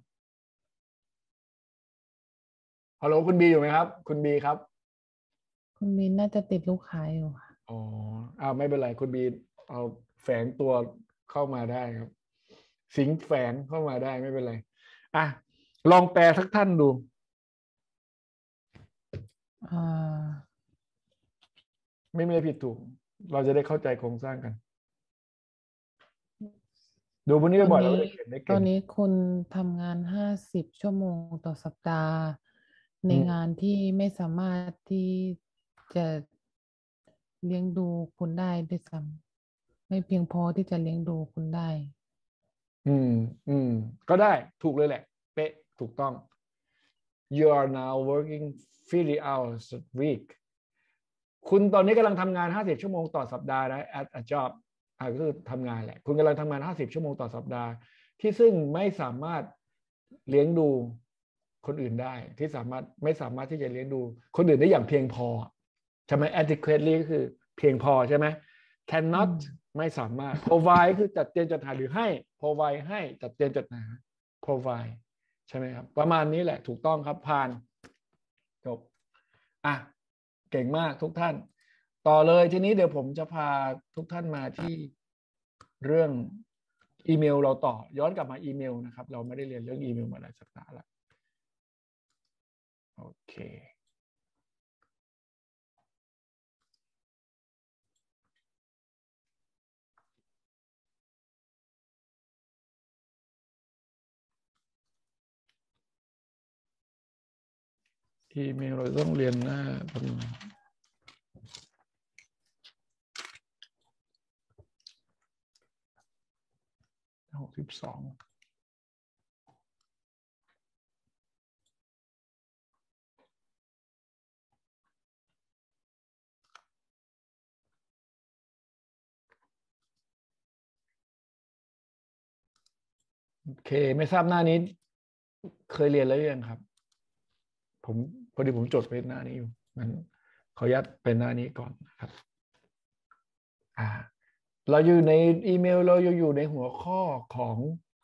ฮัลโหลคุณบีอยู่ไหมครับคุณบีครับคุณบีน่าจะติดลูกค้าอยู่ค่ะอ๋ออ้าวไม่เป็นไรคุณบีเอาแฝงตัวเข้ามาได้ครับสิงแฝงเข้ามาได้ไม่เป็นไรอ่ะลองแปลสักท่านดูอ่าไม่มีอะไรผิดถูกเราจะได้เข้าใจโครงสร้างกันดูพวกนี้บ่อยๆเราจะเขียนได้เก่งตอนนี้คุณทำงานห้าสิบชั่วโมงต่อสัปดาห์ในงานที่ไม่สามารถที่จะเลี้ยงดูคุณได้ด้วยซ้ำไม่เพียงพอที่จะเลี้ยงดูคุณได้อืมอืมก็ได้ถูกเลยแหละเป๊ะถูกต้อง you are now working fifty hours a week คุณตอนนี้กำลังทำงานห้าสิบชั่วโมงต่อสัปดาห์นะ at a job อ่าก็คือทำงานแหละคุณกำลังทำงานห้าสิบชั่วโมงต่อสัปดาห์ที่ซึ่งไม่สามารถเลี้ยงดูคนอื่นได้ที่สามารถไม่สามารถที่จะเลี้ยงดูคนอื่นได้อย่างเพียงพอใช่ไหม adequately ก็คือเพียงพอใช่ไหม cannot ไม่สามารถ provide คือจัดเตรียมจัดหาหรือให้ provide ให้จัดเตรียมจัดหา provide ใช่ไหมครับประมาณนี้แหละถูกต้องครับผ่านจบอ่ะเก่งมากทุกท่านต่อเลยทีนี้เดี๋ยวผมจะพาทุกท่านมาที่เรื่องอีเมลเราต่อย้อนกลับมาอีเมลนะครับเราไม่ได้เรียนเรื่องอีเมลมาหลายสัปดาห์แล้วโอเคอีเมลเราต้องเรียนหน้าตรงไหนหกสิบสองโอเคไม่ทราบหน้านี้เคยเรียนแล้วยังครับผมพอดีผมจดไปหน้านี้อยู่งั้นขออนุญาตเป็นหน้านี้ก่อนนะครับอ่าเราอยู่ในอีเมลเราอยู่ในหัวข้อของ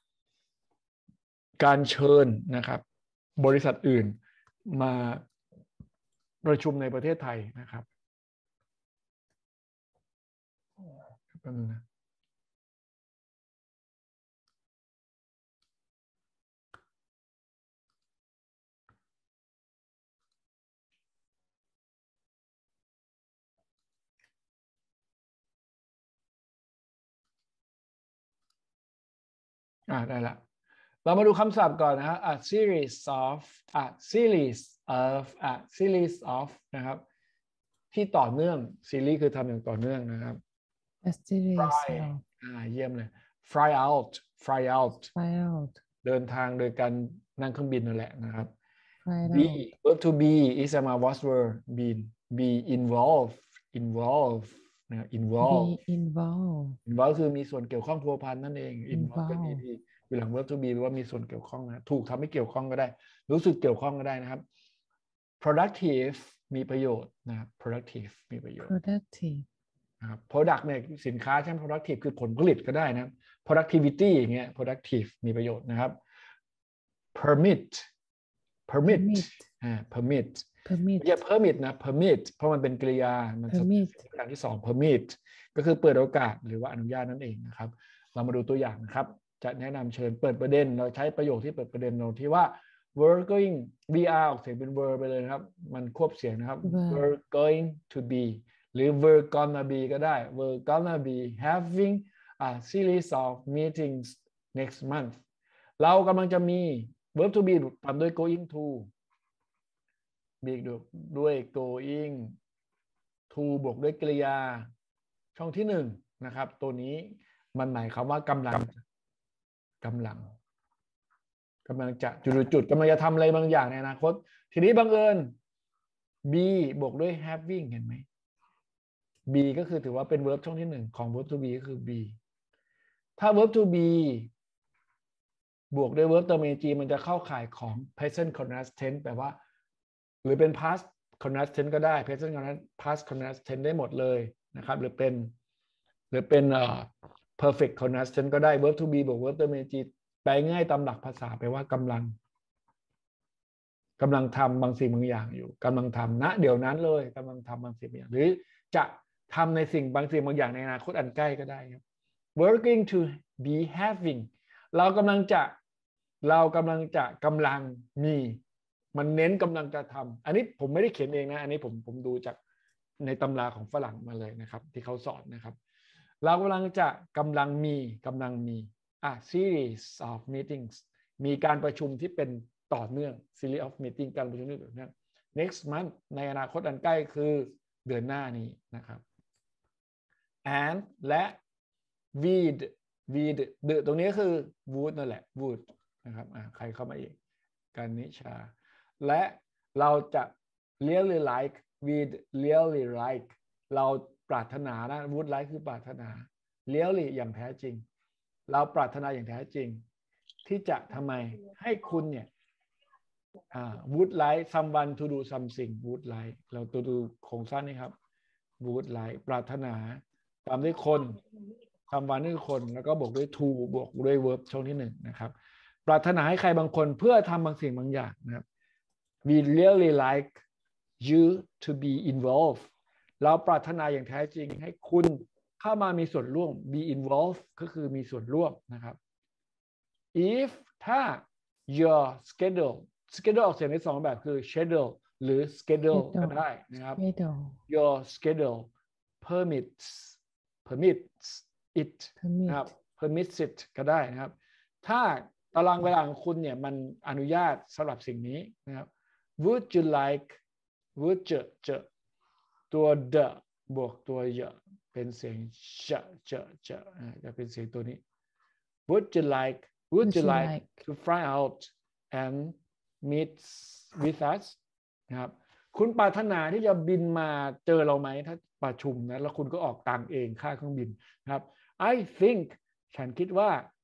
การเชิญนะครับบริษัทอื่นมาประชุมในประเทศไทยนะครับแป๊บนึงนะอ่าได้ละเรามาดูคำศัพท์ก่อนนะฮะ a series of a series of a series of นะครับที่ต่อเนื่องซีรีส์คือทำอย่างต่อเนื่องนะครับ a series fly of อ่าเยี่ยมเลย fly out fly out fly out เดินทางโดยการนั่งเครื่องบินนั่นแหละนะครับ fly be out verb to be is a was verb be be involved involve นะ involve be involved involve คือมีส่วนเกี่ยวข้องพัวพันนั่นเอง involve ก็ involve ดีอยู่หลัง verb to be แปลว่ามีส่วนเกี่ยวข้องนะถูกทำให้เกี่ยวข้องก็ได้รู้สึกเกี่ยวข้องก็ได้นะครับ productive มีประโยชน์นะครับ productive มีประโยชน์ productive นะครับ product เนี่ยสินค้าใช่ไหม productive คือผลผลิตก็ได้นะ productivity อย่างเงี้ย productive มีประโยชน์นะครับ permit permit permit อ่า permit permit ไม่ใช่ permit นะ permit เพราะมันเป็นกริยามัน permit อย่างที่สอง permit ก็คือเปิดโอกาสหรือว่าอนุญาตนั่นเองนะครับเรามาดูตัวอย่างนะครับจะแนะนำเชิญเปิดประเด็นเราใช้ประโยคที่เปิดประเด็นเราที่ว่า we're going we are ออกเสียงเป็น were ไปเลยนะครับมันควบเสียงนะครับ we're going to be หรือ we're gonna be ก็ได้ we're gonna be having a series of meetings next month เรากำลังจะมี verb to be ตามด้วย going to be ด้วย going to บวกด้วยกริยาช่องที่หนึ่งนะครับตัวนี้มันหมายความว่ากำลังกำลังกำลังจะจุดจุดกำลังจะทำอะไรบางอย่างในอนาคตทีนี้บังเอิญ be บวกด้วย having เห็นไหม be ก็คือถือว่าเป็น verb ช่องที่หนึ่งของ verb to be ก็คือ be ถ้า verb to be บวกด้วย verb เติม ing มันจะเข้าข่ายของ present continuous tense แปลว่าหรือเป็น past continuous tense ก็ได้ present continuous past continuous tense ได้หมดเลยนะครับหรือเป็นหรือเป็นเอ่อ perfect continuous tense ก็ได้ verb to be บวก verb เติม ing แปลง่ายตามหลักภาษาแปลว่ากำลังกำลังทำบางสิ่งบางอย่างอยู่กำลังทำณเดี๋ยวนั้นเลยกำลังทำบางสิ่งบางอย่างหรือจะทำในสิ่งบางสิ่งบางอย่างในอนาคตอันใกล้ก็ได้ครับ working to be having เรากำลังจะเรากำลังจะกำลังมีมันเน้นกำลังจะทำอันนี้ผมไม่ได้เขียนเองนะอันนี้ผมผมดูจากในตำราของฝรั่งมาเลยนะครับที่เขาสอนนะครับเรากำลังจะกำลังมีกำลังมีอ่ะ series of meetings มีการประชุมที่เป็นต่อเนื่อง series of meeting การประชุมที่ต่อเนื่อง next month ในอนาคตอันใกล้คือเดือนหน้านี้นะครับ and และ would would เดือตรงนี้คือ would นั่นแหละ would นะครับอ่ะใครเข้ามาอีกกันนิชาและเราจะ really like would really like เราปรารถนานะ would like คือปรารถนา really อย่างแท้จริงเราปรารถนาอย่างแท้จริงที่จะทำไมให้คุณเนี่ยอ่า would like someone to do something would like เราตัวดูโครงสร้างนี้ครับ would like ปรารถนาตามด้วยคนคำวันด้วยคนแล้วก็บวกด้วย to บวกด้วย verb ช่องที่หนึ่งนะครับปรารถนาให้ใครบางคนเพื่อทำบางสิ่งบางอย่างนะครับ we really like you to be involved เราปรารถนาอย่างแท้จริงให้คุณเข้ามามีส่วนร่วม be involved ก็คือมีส่วนร่วมนะครับ if ถ้า your schedule schedule ออกเสียงในสองแบบคือ schedule หรือ schedule ก็ได้นะครับ your schedule permits permits it นะครับ permits it ก็ได้นะครับถ้าตารางเวลาของคุณเนี่ยมันอนุญาตสำหรับสิ่งนี้นะครับ would you like would เจอเจอตัว the บวกตัว y เป็นเสียงเจอเจอเจอจะเป็นเสียงตัวนี้ would you like would you like to fly out and meet with us นะครับคุณปรารถนาที่จะบินมาเจอเราไหมถ้าประชุมนะแล้วคุณก็ออกตังค์เองค่าเครื่องบินนะครับ I think ฉันคิดว่า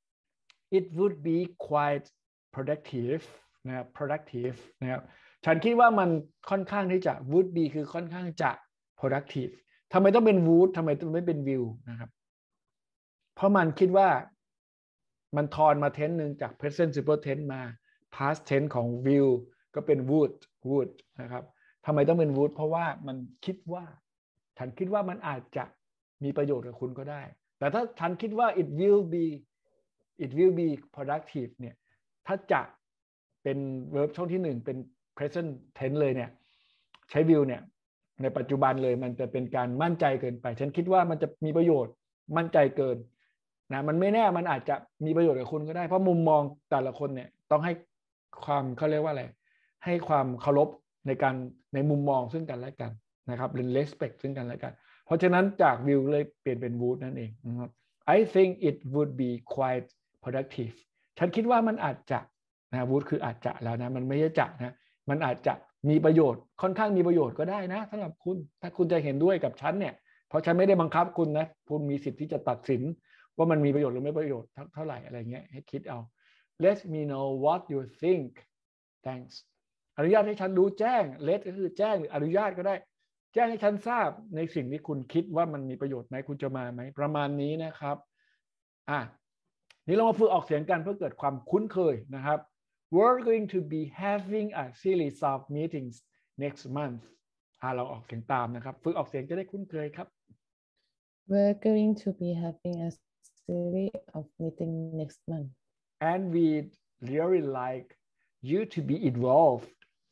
it would be quite productive นะครับ productive นะครับฉันคิดว่ามันค่อนข้างที่จะ would be คือค่อนข้างจะ productive ทำไมต้องเป็น would ทำไมต้องไม่เป็น will นะครับเพราะมันคิดว่ามันทอนมา tense หนึ่งจาก present simple tense มา past tense ของ will ก็เป็น would would นะครับทำไมต้องเป็น would เพราะว่ามันคิดว่าฉันคิดว่ามันอาจจะมีประโยชน์กับคุณก็ได้แต่ถ้าฉันคิดว่า it will be it will be productive เนี่ยถ้าจะเป็น verb ช่องที่หนึ่งเป็น present tense เลยเนี่ยใช้ will เนี่ยในปัจจุบันเลยมันจะเป็นการมั่นใจเกินไปฉันคิดว่ามันจะมีประโยชน์มั่นใจเกินนะมันไม่แน่มันอาจจะมีประโยชน์กับคุณก็ได้เพราะมุมมองแต่ละคนเนี่ยต้องให้ความเขาเรียกว่าอะไรให้ความเคารพในการในมุมมองซึ่งกันและกันนะครับเป็น respect ซึ่งกันและกันเพราะฉะนั้นจาก will เลยเปลี่ยนเป็น would นั่นเองนะครับ I think it would be quite productive ฉันคิดว่ามันอาจจะนะ would คืออาจจะแล้วนะมันไม่ใช่จะนะมันอาจจะมีประโยชน์ค่อนข้างมีประโยชน์ก็ได้นะสำหรับคุณถ้าคุณจะเห็นด้วยกับฉันเนี่ยเพราะฉันไม่ได้บังคับคุณนะคุณมีสิทธิ์ที่จะตัดสินว่ามันมีประโยชน์หรือไม่ประโยชน์เท่าไหร่อะไรเงี้ยให้คิดเอา Let me know what you think thanks อนุญาตให้ฉันรู้แจ้ง let ก็คือแจ้งหรืออนุญาตก็ได้แจ้งให้ฉันทราบในสิ่งที่คุณคิดว่ามันมีประโยชน์ไหมคุณจะมาไหมประมาณนี้นะครับอ่ะนี่เรามาฝึกออกเสียงกันเพื่อเกิดความคุ้นเคยนะครับ We're going to be having a series of meetings next month อ่ะเราออกเสียงตามนะครับฝึกออกเสียงจะได้คุ้นเคยครับ We're going to be having a series of meetings next month and we'd really like you to be involved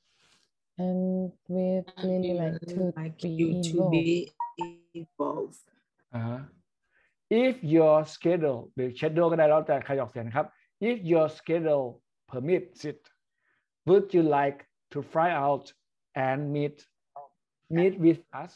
and we'd really like to like be you to involved be involved uh-huh. if your schedule หรือ schedule ก็ได้แล้วแต่ใครออกเสียงนะครับ if your schedule permits it would you like to fly out and meet meet with us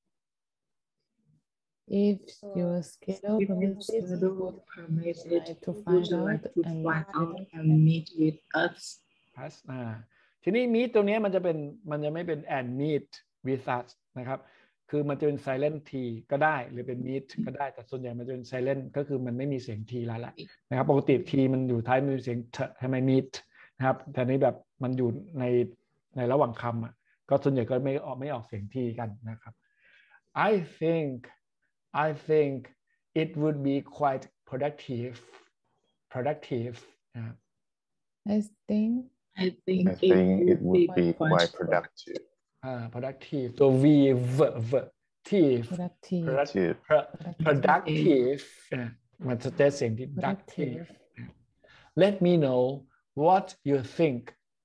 if your schedule if your permits it schedule would permits you it like to would find you out like to and fly meet out with and meet with us us อ่าทีนี้ meet ตรงนี้มันจะเป็นมันจะไม่เป็น and meet with us นะครับคือมันจะเป็น silent t ก็ได้หรือเป็น meet ก็ได้แต่ส่วนใหญ่มันจะเป็น silent ก็คือมันไม่มีเสียง t แล้วแหละนะครับปกติ t มันอยู่ท้ายมันมีเสียง t ทำไม meet นะครับแต่นี้แบบมันอยู่ในในระหว่างคำอ่ะก็ส่วนใหญ่ก็ไม่ออกไม่ออกเสียง t กันนะครับ I think I think it would be quite productive productive นะครับ I think I think, I think it would be quite productive อ่า productive ตัว v v v tive productive productive productive อ่ามันจะได้เสียงที่ productive let me know what you think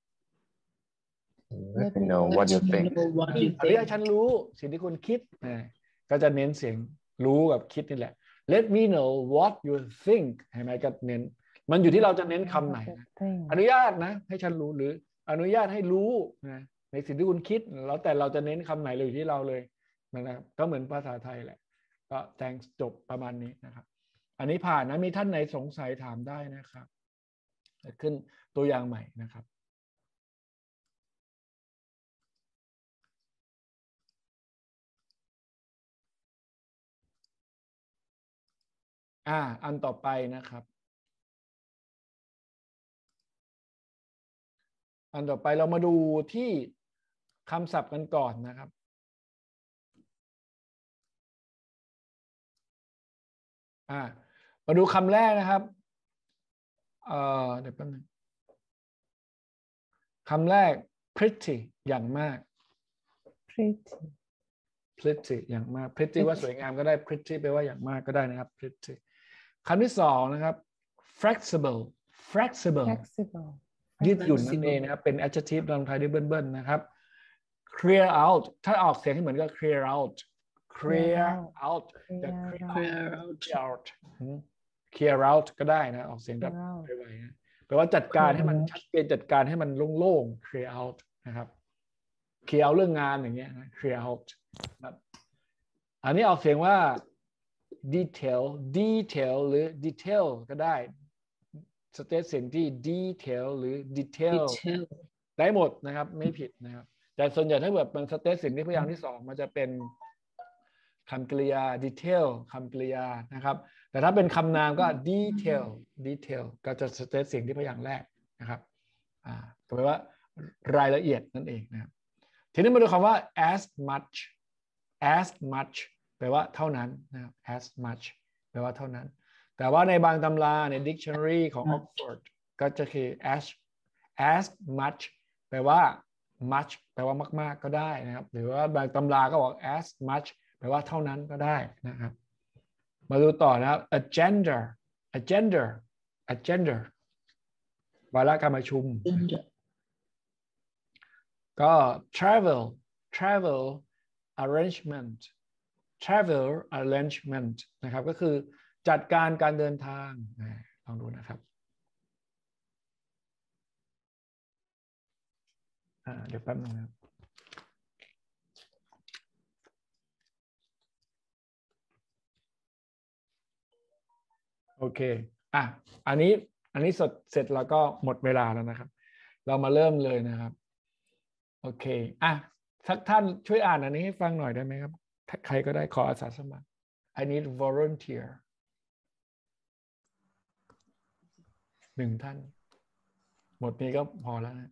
let me know what you think what you อนุญาต think ฉันรู้สิ่งที่คุณคิดนะก็จะเน้นเสียงรู้กับคิดนี่แหละ let me know what you think เห็นไหมก็เน้นมันอยู่ที่เราจะเน้นคำไหนนะอนุญาตนะให้ฉันรู้หรืออนุญาตให้รู้นะในสิ่งที่คุณคิดแล้วแต่เราจะเน้นคำไหนเลยอยู่ที่เราเลยนะครับก็เหมือนภาษาไทยแหละก็ thanks จบประมาณนี้นะครับอันนี้ผ่านนะมีท่านไหนสงสัยถามได้นะครับขึ้นตัวอย่างใหม่นะครับอ่าอันต่อไปนะครับอันต่อไปเรามาดูที่คำศัพท์กันก่อนนะครับอ่ามาดูคำแรกนะครับเอ่อเดี๋ยวแป๊บนึงคำแรก pretty อย่างมาก pretty pretty อย่างมาก pretty ว่าสวยงามก็ได้ pretty แปลว่าอย่างมากก็ได้นะครับ pretty คำที่สองนะครับ flexible flexible flexible ยืดหยุ่นนั่นเองนะครับเป็น adjective ลงท้ายด้วยเบิ้ลๆนะครับ clear out ถ้าออกเสียงให้เหมือนก็ clear out clear out จะ clear out clear out ก็ได้นะออกเสียงแบบไวๆนะแปลว่าจัดการให้มันชัดเจนจัดการให้มันโล่งๆ clear out นะครับ clear out เรื่องงานอย่างเงี้ยนะ clear out นะอันนี้ออกเสียงว่า detail detail หรือ detail ก็ได้สเตทเสียงที่ detail หรือ detail ได้หมดนะครับไม่ผิดนะครับแต่ส่วนใหญ่ถ้าแบบมันสเตทเสียงที่พยางค์ที่สองมันจะเป็นคำกริยา detail คำกริยานะครับแต่ถ้าเป็นคำนามก็ detail detail ก็จะสเตทเสียงที่พยางค์แรกนะครับอ่าก็แปลว่ารายละเอียดนั่นเองนะครับทีนี้มาดูคำว่า as much as much แปลว่าเท่านั้นนะครับ as much แปลว่าเท่านั้นแต่ว่าในบางตำราใน dictionary ของ Oxford ก็จะคือ as as much แปลว่า much แปลว่ามากๆก็ได้นะครับหรือว่าบางตำราก็บอก as much แปลว่าเท่านั้นก็ได้นะครับมาดูต่อนะครับ agenda agenda agenda วาระการประชุมก็ travel travel arrangement travel arrangement นะครับก็คือจัดการการเดินทางลองดูนะครับเดี๋ยวแป๊บนึงนะครับโอเคอ่ะอันนี้อันนี้สดเสร็จแล้วก็หมดเวลาแล้วนะครับเรามาเริ่มเลยนะครับโอเคอ่ะสักท่านช่วยอ่านอันนี้ให้ฟังหน่อยได้ไหมครับใครก็ได้ขออาสาสมัคร I need volunteer หนึ่งท่านหมดนี้ก็พอแล้วนะ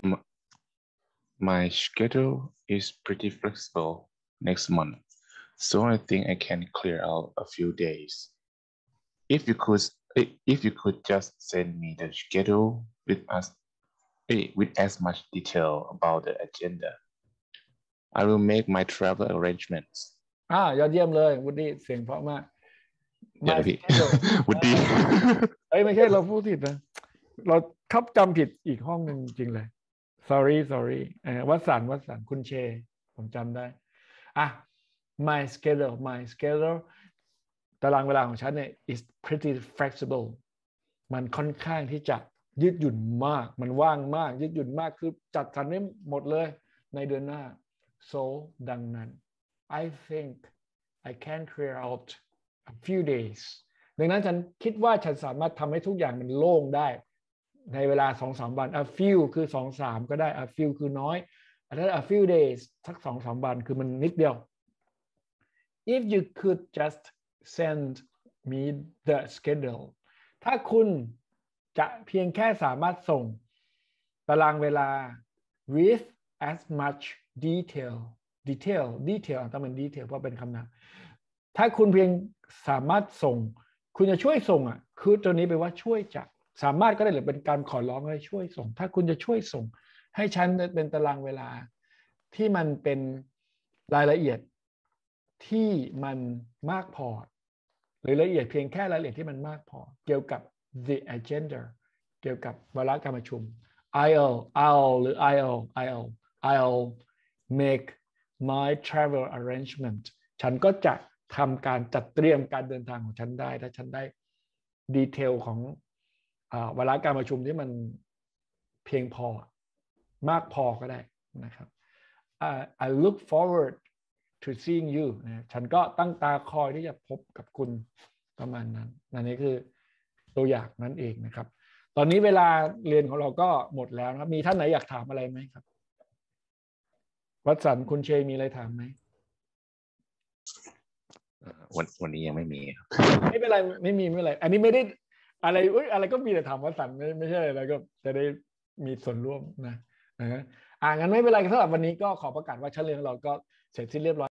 My schedule is pretty flexible next month, so I think I can clear out a few days. If you could, if you could just send me the schedule with us, with as much detail about the agenda, I will make my travel arrangements. อ่ายอดเยี่ยมเลยวุฒิเสียงเพราะมากเดี๋ยวพี่วุฒิเอ้ยไม่ใช่เราพูดผิดนะเราทับจำผิดอีกห้องหนึ่งจริงเลย sorry sorry เอ่อวัสันต์วัสันต์คุณเชผมจำได้อ่ะ my schedule my schedule ตารางเวลาของฉันเนี่ย is pretty flexible มันค่อนข้างที่จะยืดหยุ่นมากมันว่างมากยืดหยุ่นมากคือจัดสรรได้หมดเลยในเดือนหน้า so ดังนั้น I think I can clear out a few days ดังนั้นฉันคิดว่าฉันสามารถทำให้ทุกอย่างมันโล่งได้ในเวลา สองถึงสาม วัน a few คือ สองถึงสาม ก็ได้ a few คือน้อยถ้า a few days สัก สองถึงสาม วันคือมันนิดเดียว if you could just send me the schedule ถ้าคุณจะเพียงแค่สามารถส่งตารางเวลา with as much detail detail detail ต้องเป็น detail เพราะเป็นคำนามถ้าคุณเพียงสามารถส่งคุณจะช่วยส่งอ่ะคือตัวนี้แปลว่าช่วยจะสามารถก็ได้หรือเป็นการขอร้องให้ช่วยส่งถ้าคุณจะช่วยส่งให้ฉันเป็นตารางเวลาที่มันเป็นรายละเอียดที่มันมากพอหรือละเอียดเพียงแค่รายละเอียดที่มันมากพอเกี่ยวกับ the agenda เกี่ยวกับวาระการประชุม I'll I'll หรือ I'll I'll I'll make my travel arrangement ฉันก็จะทำการจัดเตรียมการเดินทางของฉันได้ถ้าฉันได้ดีเทลของวาระการประชุมที่มันเพียงพอมากพอก็ได้นะครับ uh, I look forward to seeing you นะฉันก็ตั้งตาคอยที่จะพบกับคุณประมาณนั้นอันนี้คือตัวอย่างนั่นเองนะครับตอนนี้เวลาเรียนของเราก็หมดแล้วนะครับมีท่านไหนอยากถามอะไรไหมครับวัชสันต์คุณเชมีอะไรถามไหมวันวันนี้ยังไม่มีไม่เป็นไรไม่มีไม่เป็นไรอันนี้ไม่ได้อะไรอุ้ยอะไรก็มีแต่ถามวัชสันต์ไม่ไม่ใช่อะไรก็จะได้มีส่วนร่วมนะนะอ่างั้นไม่เป็นไรสำหรับวันนี้ก็ขอประกาศว่าชั้นเรียนของเราก็เสร็จสิ้นเรียบร้อย